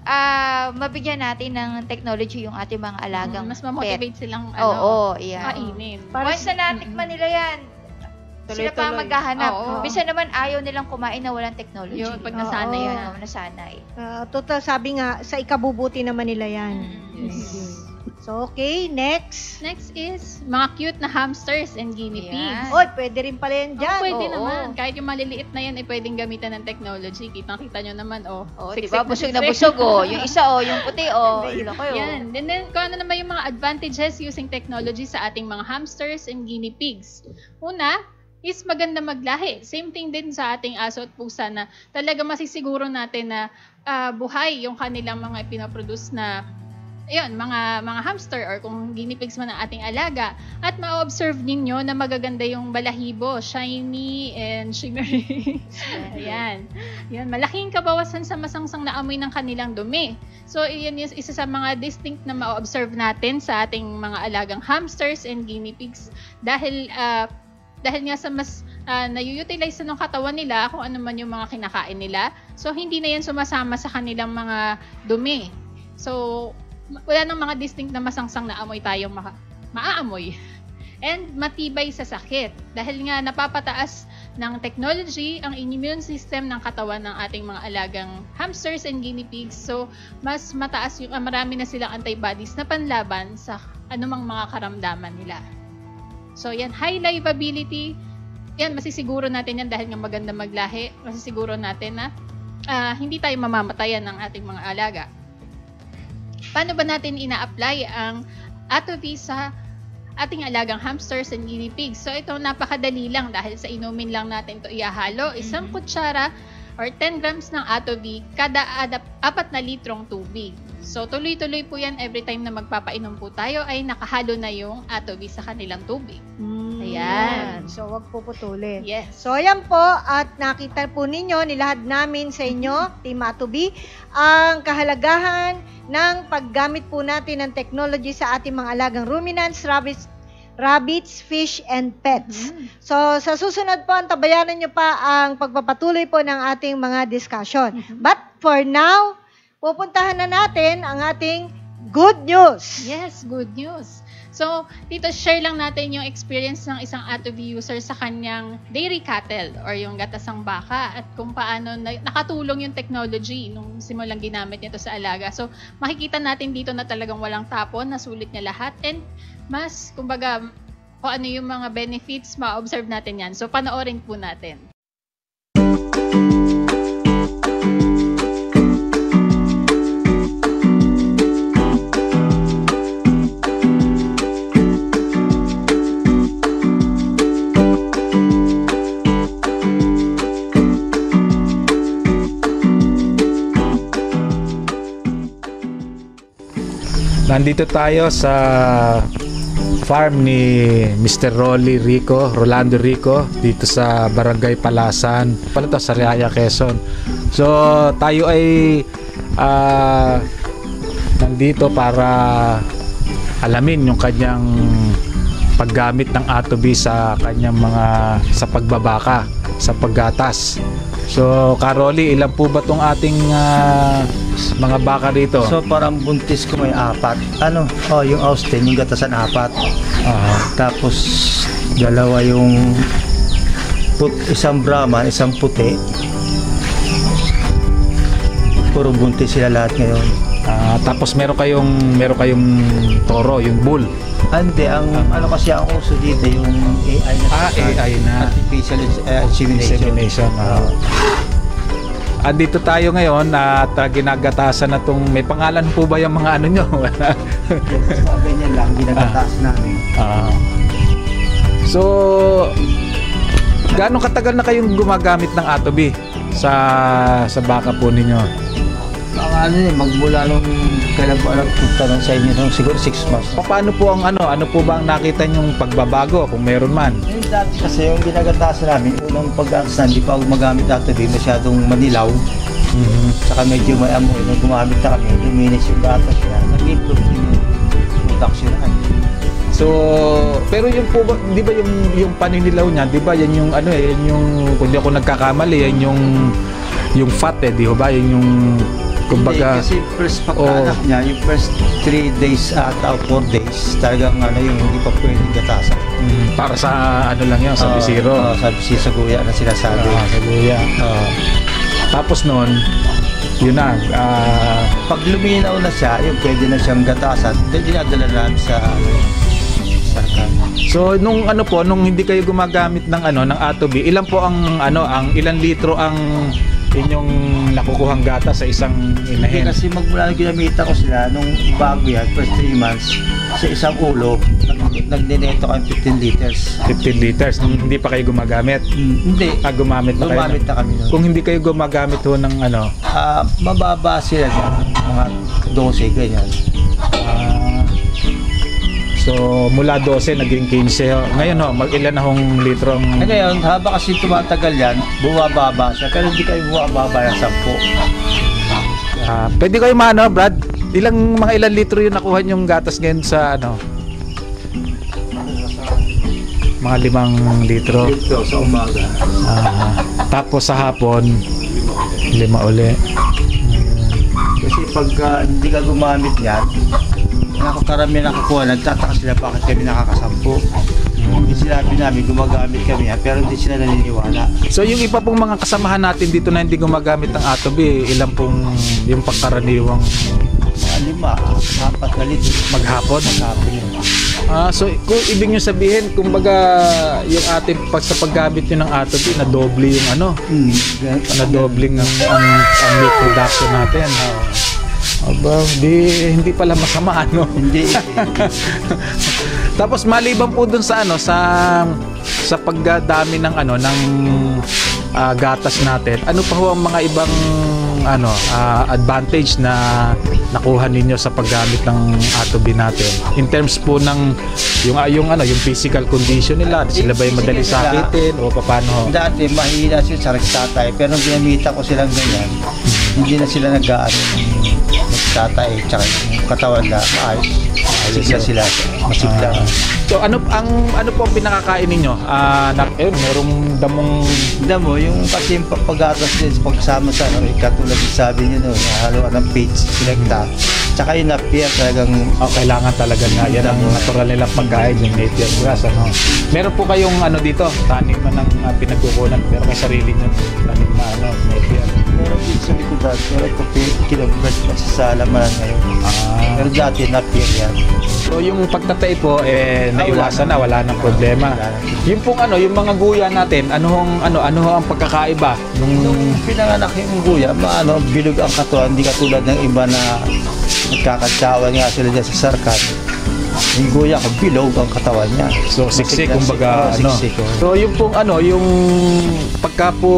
ah mabigyan natin ng technology yung ating mga alagang Mas pet. ma-motivate silang Oo, ano, oh, yeah. kainin. Para Once na natikman nila yan, sila pa Tuloy-tuloy. maghahanap. Oo. Minsan naman ayaw nilang kumain na walang technology. Yun, pag Oo. nasanay Ayun, na. oh, nasanay. Ah, total, sabi nga, sa ikabubuti naman nila yan. Yes. So, okay, next. Next is mga cute na hamsters and guinea pigs. Yan. Oy, pwede rin pala yan Oh, dyan. pwede Oo. naman. Kahit yung maliliit na yan, ay pwedeng gamitan ng technology. Kitang-kita nyo naman, oh. Oh, di siksik ba? Busog na siksik. busog, oh. Yung isa, oh. Yung puti, oh. Loko, oh. Yan. And then, kung ano naman yung mga advantages using technology sa ating mga hamsters and guinea pigs. Una, is maganda maglahi. Same thing din sa ating aso at pusa na talaga masisiguro natin na ah, buhay yung kanilang mga pinoproduce na ayun, mga mga hamster or kung guinea pigs man ang ating alaga at ma-observe ninyo na magaganda yung balahibo, shiny and shimmery. Ayan. Yan, malaking kabawasan sa masangsang na amoy ng kanilang dumi. So, iyan yung isa sa mga distinct na ma-observe natin sa ating mga alagang hamsters and guinea pigs dahil ah, dahil nga sa mas uh, na-utilize ng katawan nila kung ano man yung mga kinakain nila. So, hindi na yan sumasama sa kanilang mga dumi. So, wala nang mga distinct na masangsang na amoy tayong maka- maaamoy. And matibay sa sakit. Dahil nga napapataas ng technology ang immune system ng katawan ng ating mga alagang hamsters and guinea pigs. So, mas mataas yung, uh, marami na silang antibodies na panlaban sa anumang mga karamdaman nila. So, yan, high livability. Yan, masisiguro natin yan dahil nga maganda maglahi. Masisiguro natin na uh, hindi tayo mamamatayan ng ating mga alaga. Paano ba natin ina-apply ang Atovi sa ating alagang hamsters and guinea pigs? So, ito napakadali lang dahil sa inumin lang natin ito ihahalo. Isang kutsara or ten grams ng Atovi kada adap, apat na litrong tubig. So, tuloy-tuloy po yan every time na magpapainom po tayo ay nakahalo na yung Atovi sa kanilang tubig. Mm, Ayan. So, wag puputulin. Yes. So, ayan po, at nakita po ninyo, nilahad namin sa inyo, Team Atovi, ang kahalagahan ng paggamit po natin ng technology sa ating mga alagang ruminants, rabbits, rabbits, fish, and pets. Mhm. So, sa susunod po, antabayanan nyo pa ang pagpapatuloy po ng ating mga discussion. But for now, pupuntahan na natin ang ating good news. Yes, good news. So, dito share lang natin yung experience ng isang Atovi user sa kanyang dairy cattle or yung gatasang baka at kung paano na, nakatulong yung technology nung simulang ginamit nito sa alaga. So, makikita natin dito na talagang walang tapon, nasulit niya lahat and mas, kumbaga, kung ano yung mga benefits, ma-observe natin yan. So, panoorin po natin. Nandito tayo sa farm ni Mister Rolly Rico, Rolando Rico, dito sa Barangay Palasan, pala to, sa Riaya, Quezon. So, tayo ay uh, nandito para alamin yung kanyang paggamit ng Atovi sa kanyang mga sa pagbabaka, sa paggatas. So, Karoli, ilan po ba tong ating uh, mga baka dito? So parang buntis ko may apat. Ano? Oh, yung Austin, yung gatasan apat. Ah, Tapos dalawa yung put, isang Brahman, isang puti. Puro buntis sila lahat ngayon. ah, tapos meron kayong meron kayong toro, yung bull. Ande, ang ano kasi ang uso dito yung A I na. Ah, A I na. Artificial uh, insemination. Insemination. ah. Andito tayo ngayon at uh, ginagatasan na tong, may pangalan po ba yung mga ano nyo? Ganyan lang, ginagatas namin. Ah. So, gaano katagal na kayong gumagamit ng Atovi sa sa baka po ninyo? Ang ano eh, magmula nung kailan po nagpunta lang sa inyo, nung siguro six months. Paano po ang ano? Ano po ba ang nakita nyong pagbabago kung meron man? Yung dati kasi yung ginagatasan namin, unang pag-atas na, hindi pa ako magamit Atovi, masyadong manilaw. Mhm. Saka medyo may amoy. Nung gumamit na kami, luminis yung gatas niya. Nag-improve yung production na. So, pero yung po ba, di ba yung yung paninilaw niya, di ba yan yung ano eh, yan yung, kung di ako nagkakamali, yan yung yung fat eh, di ba? Yan yung Kumbaga, hindi, kasi first pagkaanak oh. niya, yung first three days ata o four days, talagang ano yung hindi pa pwedeng gatasan. Mm, para sa ano lang yan, sa Oo, bisiro. oo, sa bisiro, sa guya na sinasabi. Ah, sa guya. Oo. Tapos noon, yun na. ah, Pag luminaw na siya, yung pwede na siyang gatasan, then dinadala namin sa ano, sarkan. so nung ano po, nung hindi kayo gumagamit ng ano ng Atovi, ilan po ang ano ang ilan litro ang inyong nakukuhang gata sa isang Hindi inahin? kasi magmula na ginamita ko sila nung bago yan, first three months, sa isang ulo, nag- nagnineto kami fifteen liters. fifteen liters nung hindi pa kayo gumagamit. Hmm, hindi. Ah, gumamit na kayo. Gumamit na kami nun. Kung hindi kayo gumagamit ho ng ano, Ah, mababa sila dyan, mga twelve, ganyan. ah, so mula twelve naging fifteen ho. Ngayon ho, mag-ilan na hong litro ang Eh ngayon, haba kasi tumatagal yan, bumababa siya, pero hindi kayo bumababa ng sampu. ah, pwede kayo maano, Brad? Ilang mga ilang litro yung nakuha yung gatas ngayon sa ano? Mga limang litro. Ito, sa umaga. Ah, tapos sa hapon, lima uli. Kasi pagka hindi ka gumamit yan, nakakarami nakakuha, nagtataka sila bakit kami nakakasampu. Hindi sinabi namin gumagamit kami yan, pero hindi sila naniniwala. So yung iba pong mga kasamahan natin dito na hindi gumagamit ng Atovi, ilan pong yung pagkaraniwang Mga lima, apat na litro. maghapon? Maghapon yun. Ah, so kung ibig nyo sabihin, kumbaga yung ating pag sa paggamit nyo ng Atovi, na doble yung ano, Hmm, na dobling ang, ang, ang meat production natin. Aba, di, hindi pala masama, ano? Hindi. Tapos maliban po dun sa ano, sa sa pagdami ng ano ng ah, gatas natin, ano pa ho ang mga ibang ano ah, advantage na nakuha ninyo sa paggamit ng Atovi natin in terms po ng yung ah, yung ano yung physical condition nila, sila ba yung madali sakitin o paano? Dati mahina sila sa rektatay, pero nung ginamita ko silang ganyan, hindi na sila nag-aano nagtatay, tsaka yung katawan na maayos. Masigla sila, masigla. Ah. So ano ang ano po ang pinakakain ninyo? Ah, na, eh, merong damong Hindi mo, yung kasi yung paggatas din, pagsama sa ano, eh, katulad yung sabi niyo no, haluan ng page, selecta. Tsaka yung napier talagang oh, kailangan talaga na yan ang natural nilang pagkain, yung native grass, ano. Meron po kayong ano dito, tanim na ng uh, pinagkukunan, pero may sarili nyo tanim na ano, native. meron din sa likodan, pero ito kilobert pa sa lamanan ngayon. Ah. Pero dati napier yan. So yung pagtatay po eh naiwasan na, wala nang problema. Yung pong ano, yung mga guya natin, ano hong ano ano ho ang pagkakaiba nung Nung pinanganak yung guya, maano, bilog ang katawan, hindi katulad ng iba na nagkakatsawan nga sila dyan sa sarkan. Yung guya ko, bilog ang katawan niya. so siksik Masigla- kumbaga oh, ano. siksik, oh. So yung pong ano, yung pagka po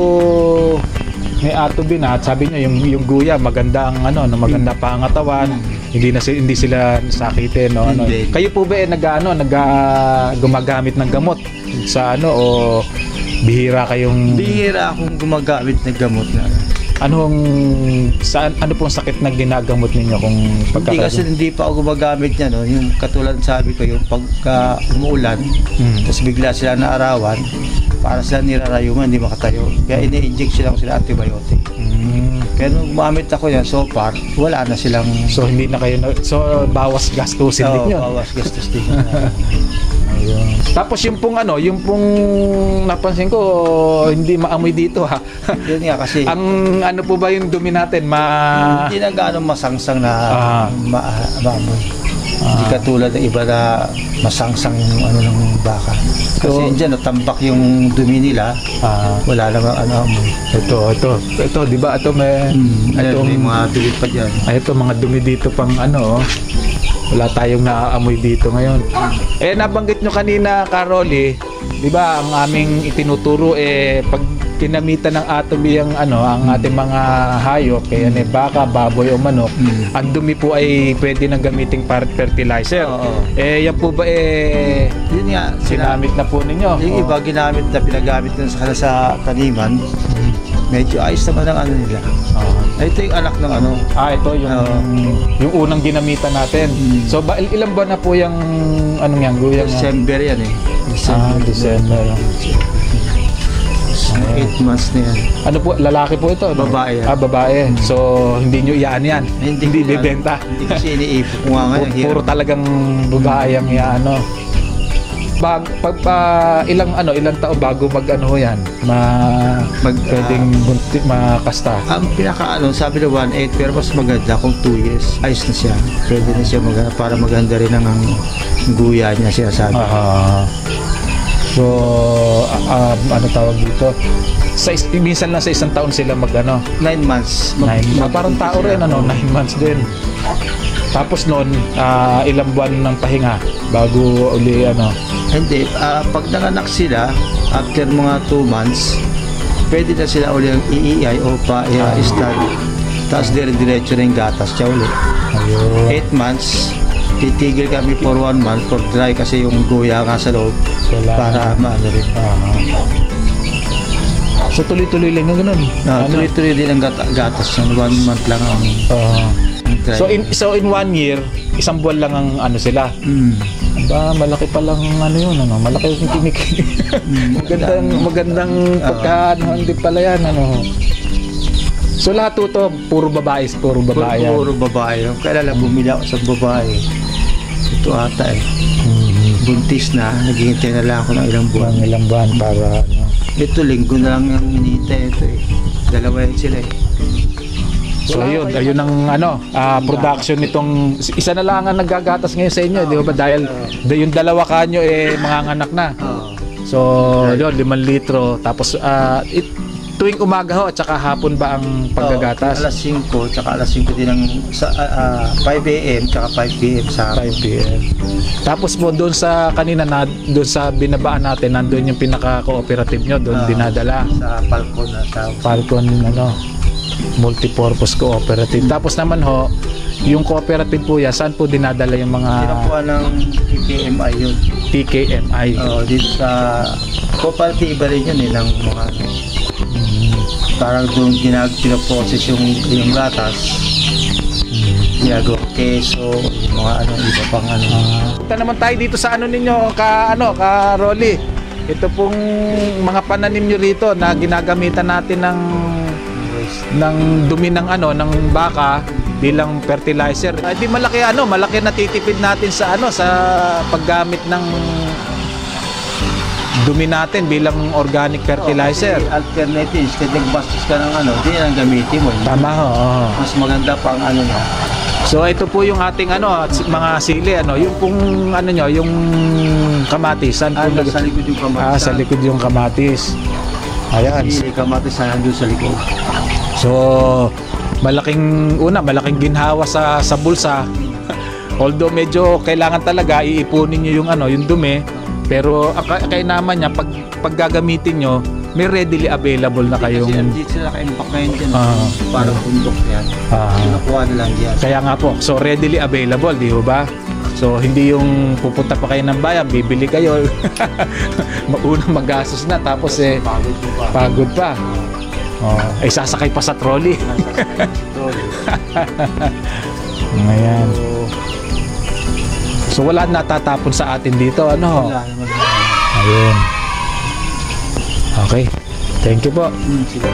may Atovi na, at sabi niya yung yung guya maganda ang ano, no, maganda pa ang katawan. Hindi na si- hindi sila sakitin no ano. Hindi. Kayo po ba eh, nag-ano, nag ah, gumagamit ng gamot sa ano o bihira kayong Bihira akong gumagamit ng gamot na. anong saan ano pong sakit na ginagamot ninyo kung Hindi pagkaka kasi hindi pa ako gumagamit niya, no? Yung katulad sabi ko, yung pagka umuulan, Hmm. tapos bigla sila naarawan, para sila nirarayuman, hindi makatayo. Kaya ini-inject sila ko sila antibiotic. Hmm. Pero nung gumamit ako yan, so far, wala na silang So hindi na kayo na, so bawas gastusin Oo, din yun. bawas gastos din. Ayun. Tapos yung pong ano, yung pong napansin ko hindi maamoy dito ha. Yun nga kasi, Ang ano po ba yung dumi natin ma hindi na gaano masangsang na Ah. ma maamoy. Hindi katulad ng iba na masangsang yung ano ng baka. Kasi So- dyan, natambak yung dumi nila, ah, wala lang ang ano amoy. ito, ito, ito, di ba? Ito may, Hmm, ito, may mga tulit pa dyan. ay, ito, mga dumi dito pang ano, oh. Wala tayong naaamoy dito ngayon. Eh, nabanggit nyo kanina, Caroli, di ba, ang aming itinuturo, eh, pag kinamitan ng Atovi ang ano, ang ating mga hayop, kaya ni baka, baboy o manok, Hmm. ang dumi po ay pwede nang gamiting para fertilizer. Oo. Eh, yan po ba eh, Yun nga, sila, sinamit na po ninyo? yung Oh. iba ginamit na pinagamit na sa kanila sa taniman, medyo ayos naman ang ano nila. Oh. Ay, ito yung anak ng ano. Ah, ito yung Oo. yung unang ginamitan natin. Mm. So, ba, il- ilan ba na po yung anong yan, guyang? December yan eh. Ah, December. eight months na yan. Ano po, lalaki po ito? No? Babae yan. Ah, babae. So, hindi nyo iyaan yan? Hindi, Hindi ko yan. bibenta? Hindi kasi iniipon ko nga ngayon. Puro talagang babae ang iyaano. Bag, pag pa, ilang ano, ilang taon bago mag ano yan, ma Mag, pwedeng bunti, makasta. Ang pinaka ano, sabi na one eight pero mas maganda kung two years. Ayos na siya. Pwede na siya mag, para maganda rin ang, ang guya niya siya sabi. Ah. So, uh, ano tawag dito? Sa is- minsan lang sa isang taon sila mag ano, Nine months. Mag, nine, mag- parang tao rin ano, nine months din. Tapos noon, ah, ilang buwan ng pahinga bago uli ano. Hindi, ah, pag nanganak sila, after mga two months, pwede na sila uli ang I E I o pa uh, start. Tapos dire-diretso na yung gatas siya uli. Ayun. eight months, titigil kami for one month for dry kasi yung guya nga sa loob Kailangan. para maano rin. Ah. So tuloy-tuloy lang yung ganun. Ah, Ano? tuloy-tuloy din ang gata- gatas niya. One month lang ang, Ah. ang dry. so in so in one year, isang buwan lang ang ano sila. Mm. Ba, malaki pa lang ano yun, ano, malaki yung kinikili. magandang magandang pagkaano, hindi pala yan, ano. So lahat to, to puro babae, puro babae yan. Puro babae. Kaya lang bumili ako sa babae. Ito ata eh. Mhm. Buntis na, naghihintay na lang ako ng ilang buwan. Buwan, ilang buwan para ano. Ito, linggo na lang yung hinihintay ito eh. Dalawa yan sila eh. So ayun, ayun ang ano, ah, production nitong isa na lang ang naggagatas ngayon sa inyo, di ba? Dahil yung dalawa kanyo eh manganganak na. Oo. So, yun, limang litro. Tapos, ah, it, tuwing umaga ho at saka hapon ba ang paggagatas? alas singko, tsaka alas singko din ang sa, ah, ah, five A M tsaka five P M sa five P M. Tapos po doon sa kanina na doon sa binabaan natin, nandoon yung pinaka-cooperative nyo, doon Ah. dinadala. sa Falcon na sa Falcon, ano, multipurpose cooperative. Tapos naman ho, yung cooperative po yan, saan po dinadala yung mga kinukuha ng T K M I yun. T K M I? Oo, dito sa cooperative iba rin yun eh, ng mga Mm, parang doon ginag pinoprocess yung, yung gatas. mm. Ginagawa keso, yung mga ano, iba pang ano. Ah, punta naman tayo dito sa ano ninyo, ka ano, ka Rolly. Ito pong mga pananim nyo rito na ginagamitan natin ng ng dumi ng ano, ng baka bilang fertilizer. Ay di malaki ano, malaki natitipid natin sa ano, sa paggamit ng dumi natin bilang organic fertilizer. Oh, alternatives, kasi nagbastos ka ng ano, di yan ang gamitin mo. Tama ho. oo. Mas maganda pa ang ano niya. So ito po yung ating ano, at- mga sili ano, yung pong ano nyo, yung kamatis. Saan po Ah, nag- sa likod yung kamatis. Ah, sa likod yung kamatis. Ayan. Hindi, kamatis na nandun sa likod. So, malaking una, malaking ginhawa sa sa bulsa. Although medyo kailangan talaga iipunin niyo yung ano, yung dumi, pero ang ka- kainaman niya pag paggagamitin niyo, may readily available na Kasi kayong hindi sila ka-impact ngayon dyan. Ah. Parang bundok yan. Ah. Kinukuha na lang yan. kaya nga po. So readily available, di ba? So hindi yung pupunta pa kayo ng bayan, bibili kayo. Maunang magastos na tapos eh Pagod yung pa. pagod pa. Oh, ay sasakay pa sa trolley. Ayan. So wala natatapon sa atin dito, ano? Wala naman. Ayun. Okay. Thank you po. Hmm, sige.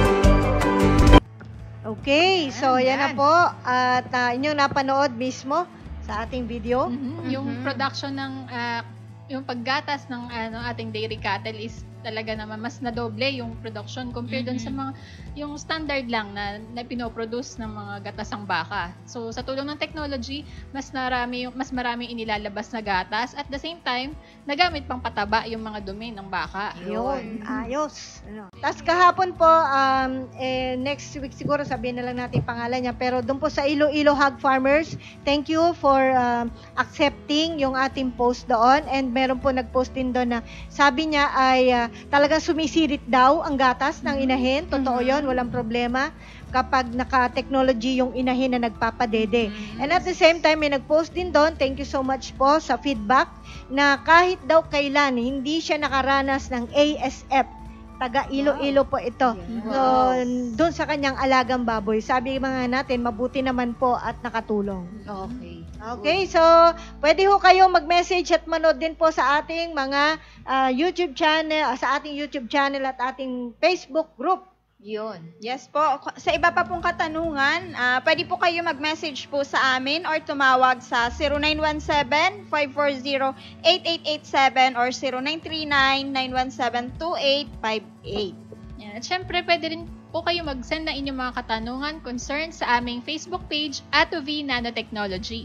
Okay, so yan na po. At uh, inyong napanood mismo sa ating video. Mhm. Yung production ng ah, yung paggatas ng ano ating dairy cattle is talaga naman mas nadoble yung production compared dun sa mga yung standard lang na, na pinoproduce ng mga gatasang baka. So sa tulong ng technology, mas marami yung mas maraming inilalabas na gatas at the same time nagamit pang pataba yung mga dumi ng baka. Yun, ayos. Ano. Tapos kahapon po, um, eh, next week siguro sabihin na lang natin yung pangalan niya, pero doon po sa Iloilo Hog Farmers, thank you for um, accepting yung ating post doon, and meron po nag-post din doon na sabi niya ay uh, talagang sumisirit daw ang gatas ng inahin. Totoo yun, walang problema kapag naka-technology yung inahin na nagpapadede. And at the same time, may nag-post din doon, thank you so much po sa feedback, na kahit daw kailan, hindi siya nakaranas ng A S F taga Iloilo po ito. So, doon sa kanyang alagang baboy. Sabi mga natin, mabuti naman po at nakatulong. Okay. Okay, so pwede ho kayo mag-message at manood din po sa ating mga ah, YouTube channel, sa ating YouTube channel at ating Facebook group. Yun. Yes po. Sa iba pa pong katanungan, ah, pwede po kayo mag-message po sa amin or tumawag sa zero nine one seven, five four zero, eight eight eight seven or zero nine three nine, nine one seven, two eight five eight. Yan. At syempre, pwede rin po kayo mag-send ng inyong mga katanungan, concerns sa aming Facebook page, Atovi Nanotechnology.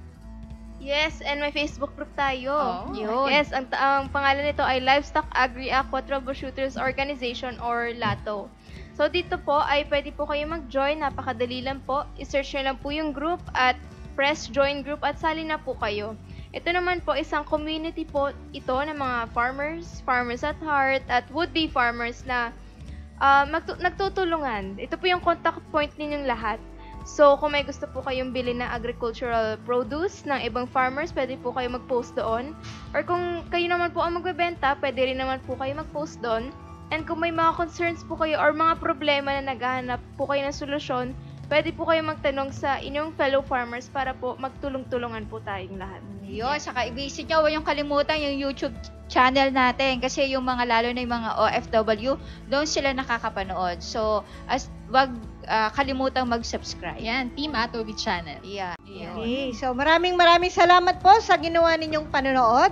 Yes, and may Facebook group tayo. Oh, Yun. Yes, ang, ang pangalan nito ay Livestock Agri-Aqua Troubleshooters Organization or LATO. So, dito po ay pwede po kayo mag-join. Napakadali lang po. I-search nyo lang po yung group at press join group at sali na po kayo. Ito naman po, isang community po ito ng mga farmers, farmers at heart, at would-be farmers na uh, magtu- nagtutulungan. Ito po yung contact point ninyong lahat. So, kung may gusto po kayong bili ng agricultural produce ng ibang farmers, pwede po kayo mag-post doon. Or kung kayo naman po ang magbebenta, pwede rin naman po kayo mag-post doon. And kung may mga concerns po kayo or mga problema na naghahanap po kayo ng solusyon, pwede po kayo magtanong sa inyong fellow farmers para po magtulong-tulungan po tayong lahat. Yun, saka i-visit nyo, huwag yung kalimutan yung YouTube channel natin kasi yung mga lalo na yung mga O F W, doon sila nakakapanood. So, as wag uh, kalimutang mag-subscribe. Yan, Team Atovi Channel. Yeah. Yun. Okay, so maraming maraming salamat po sa ginawa ninyong panonood.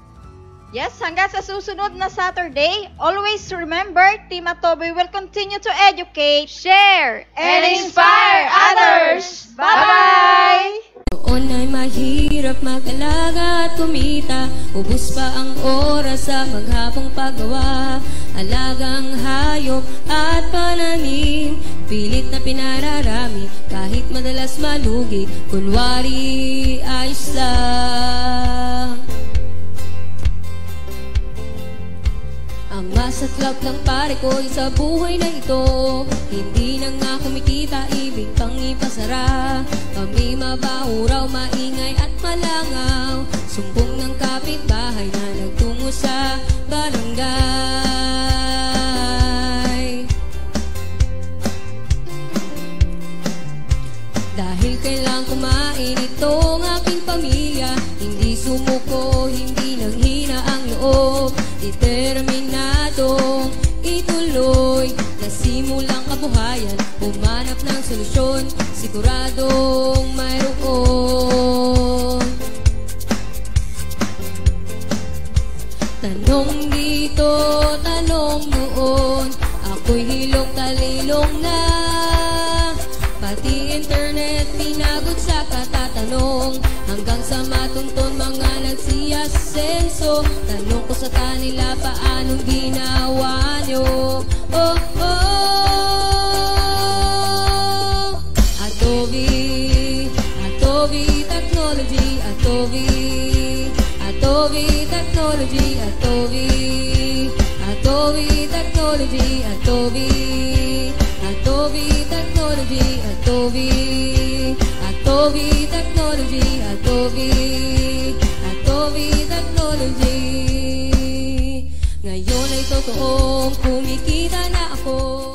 Yes, hanggang sa susunod na Saturday, always remember, Team Atovi will continue to educate, Share and inspire others. Bye-bye! Noon ay mahirap mag-alaga at kumita, ubos pa ang oras sa maghapong paggawa. Alagang hayop at pananim, pilit na pinararami, kahit madalas malugi, kunwari ayos lang. Ang masaklap ng pare ko sa buhay na ito, hindi na nga kumikita, ibig pang ipasara. Kami mabaho raw, maingay at malangaw, sumbong ng kapitbahay na nagtungo sa barangay. Dahil kailang kumain itong aking pamilya, hindi sumuko, hindi nanghina ang loob, determinadong ituloy, nasimulang kabuhayan, humanap ng solusyon, siguradong mayroon. Tanong dito, tanong noon, ako'y hilong talilong na, pati internet pinagot sa katatanong, hanggang sa matuntun mga nagsiyasenso. Tanong ko sa kanila, paanong ginawa nyo? Oh, oh, Atovi, Atovi technology, Atovi, Atovi technology, Atovi, Atovi technology, Atovi, Atovi technology, Atovi, Atovi technology, Atovi, Atovi technology. Ngayon ay totoong kumikita na ako.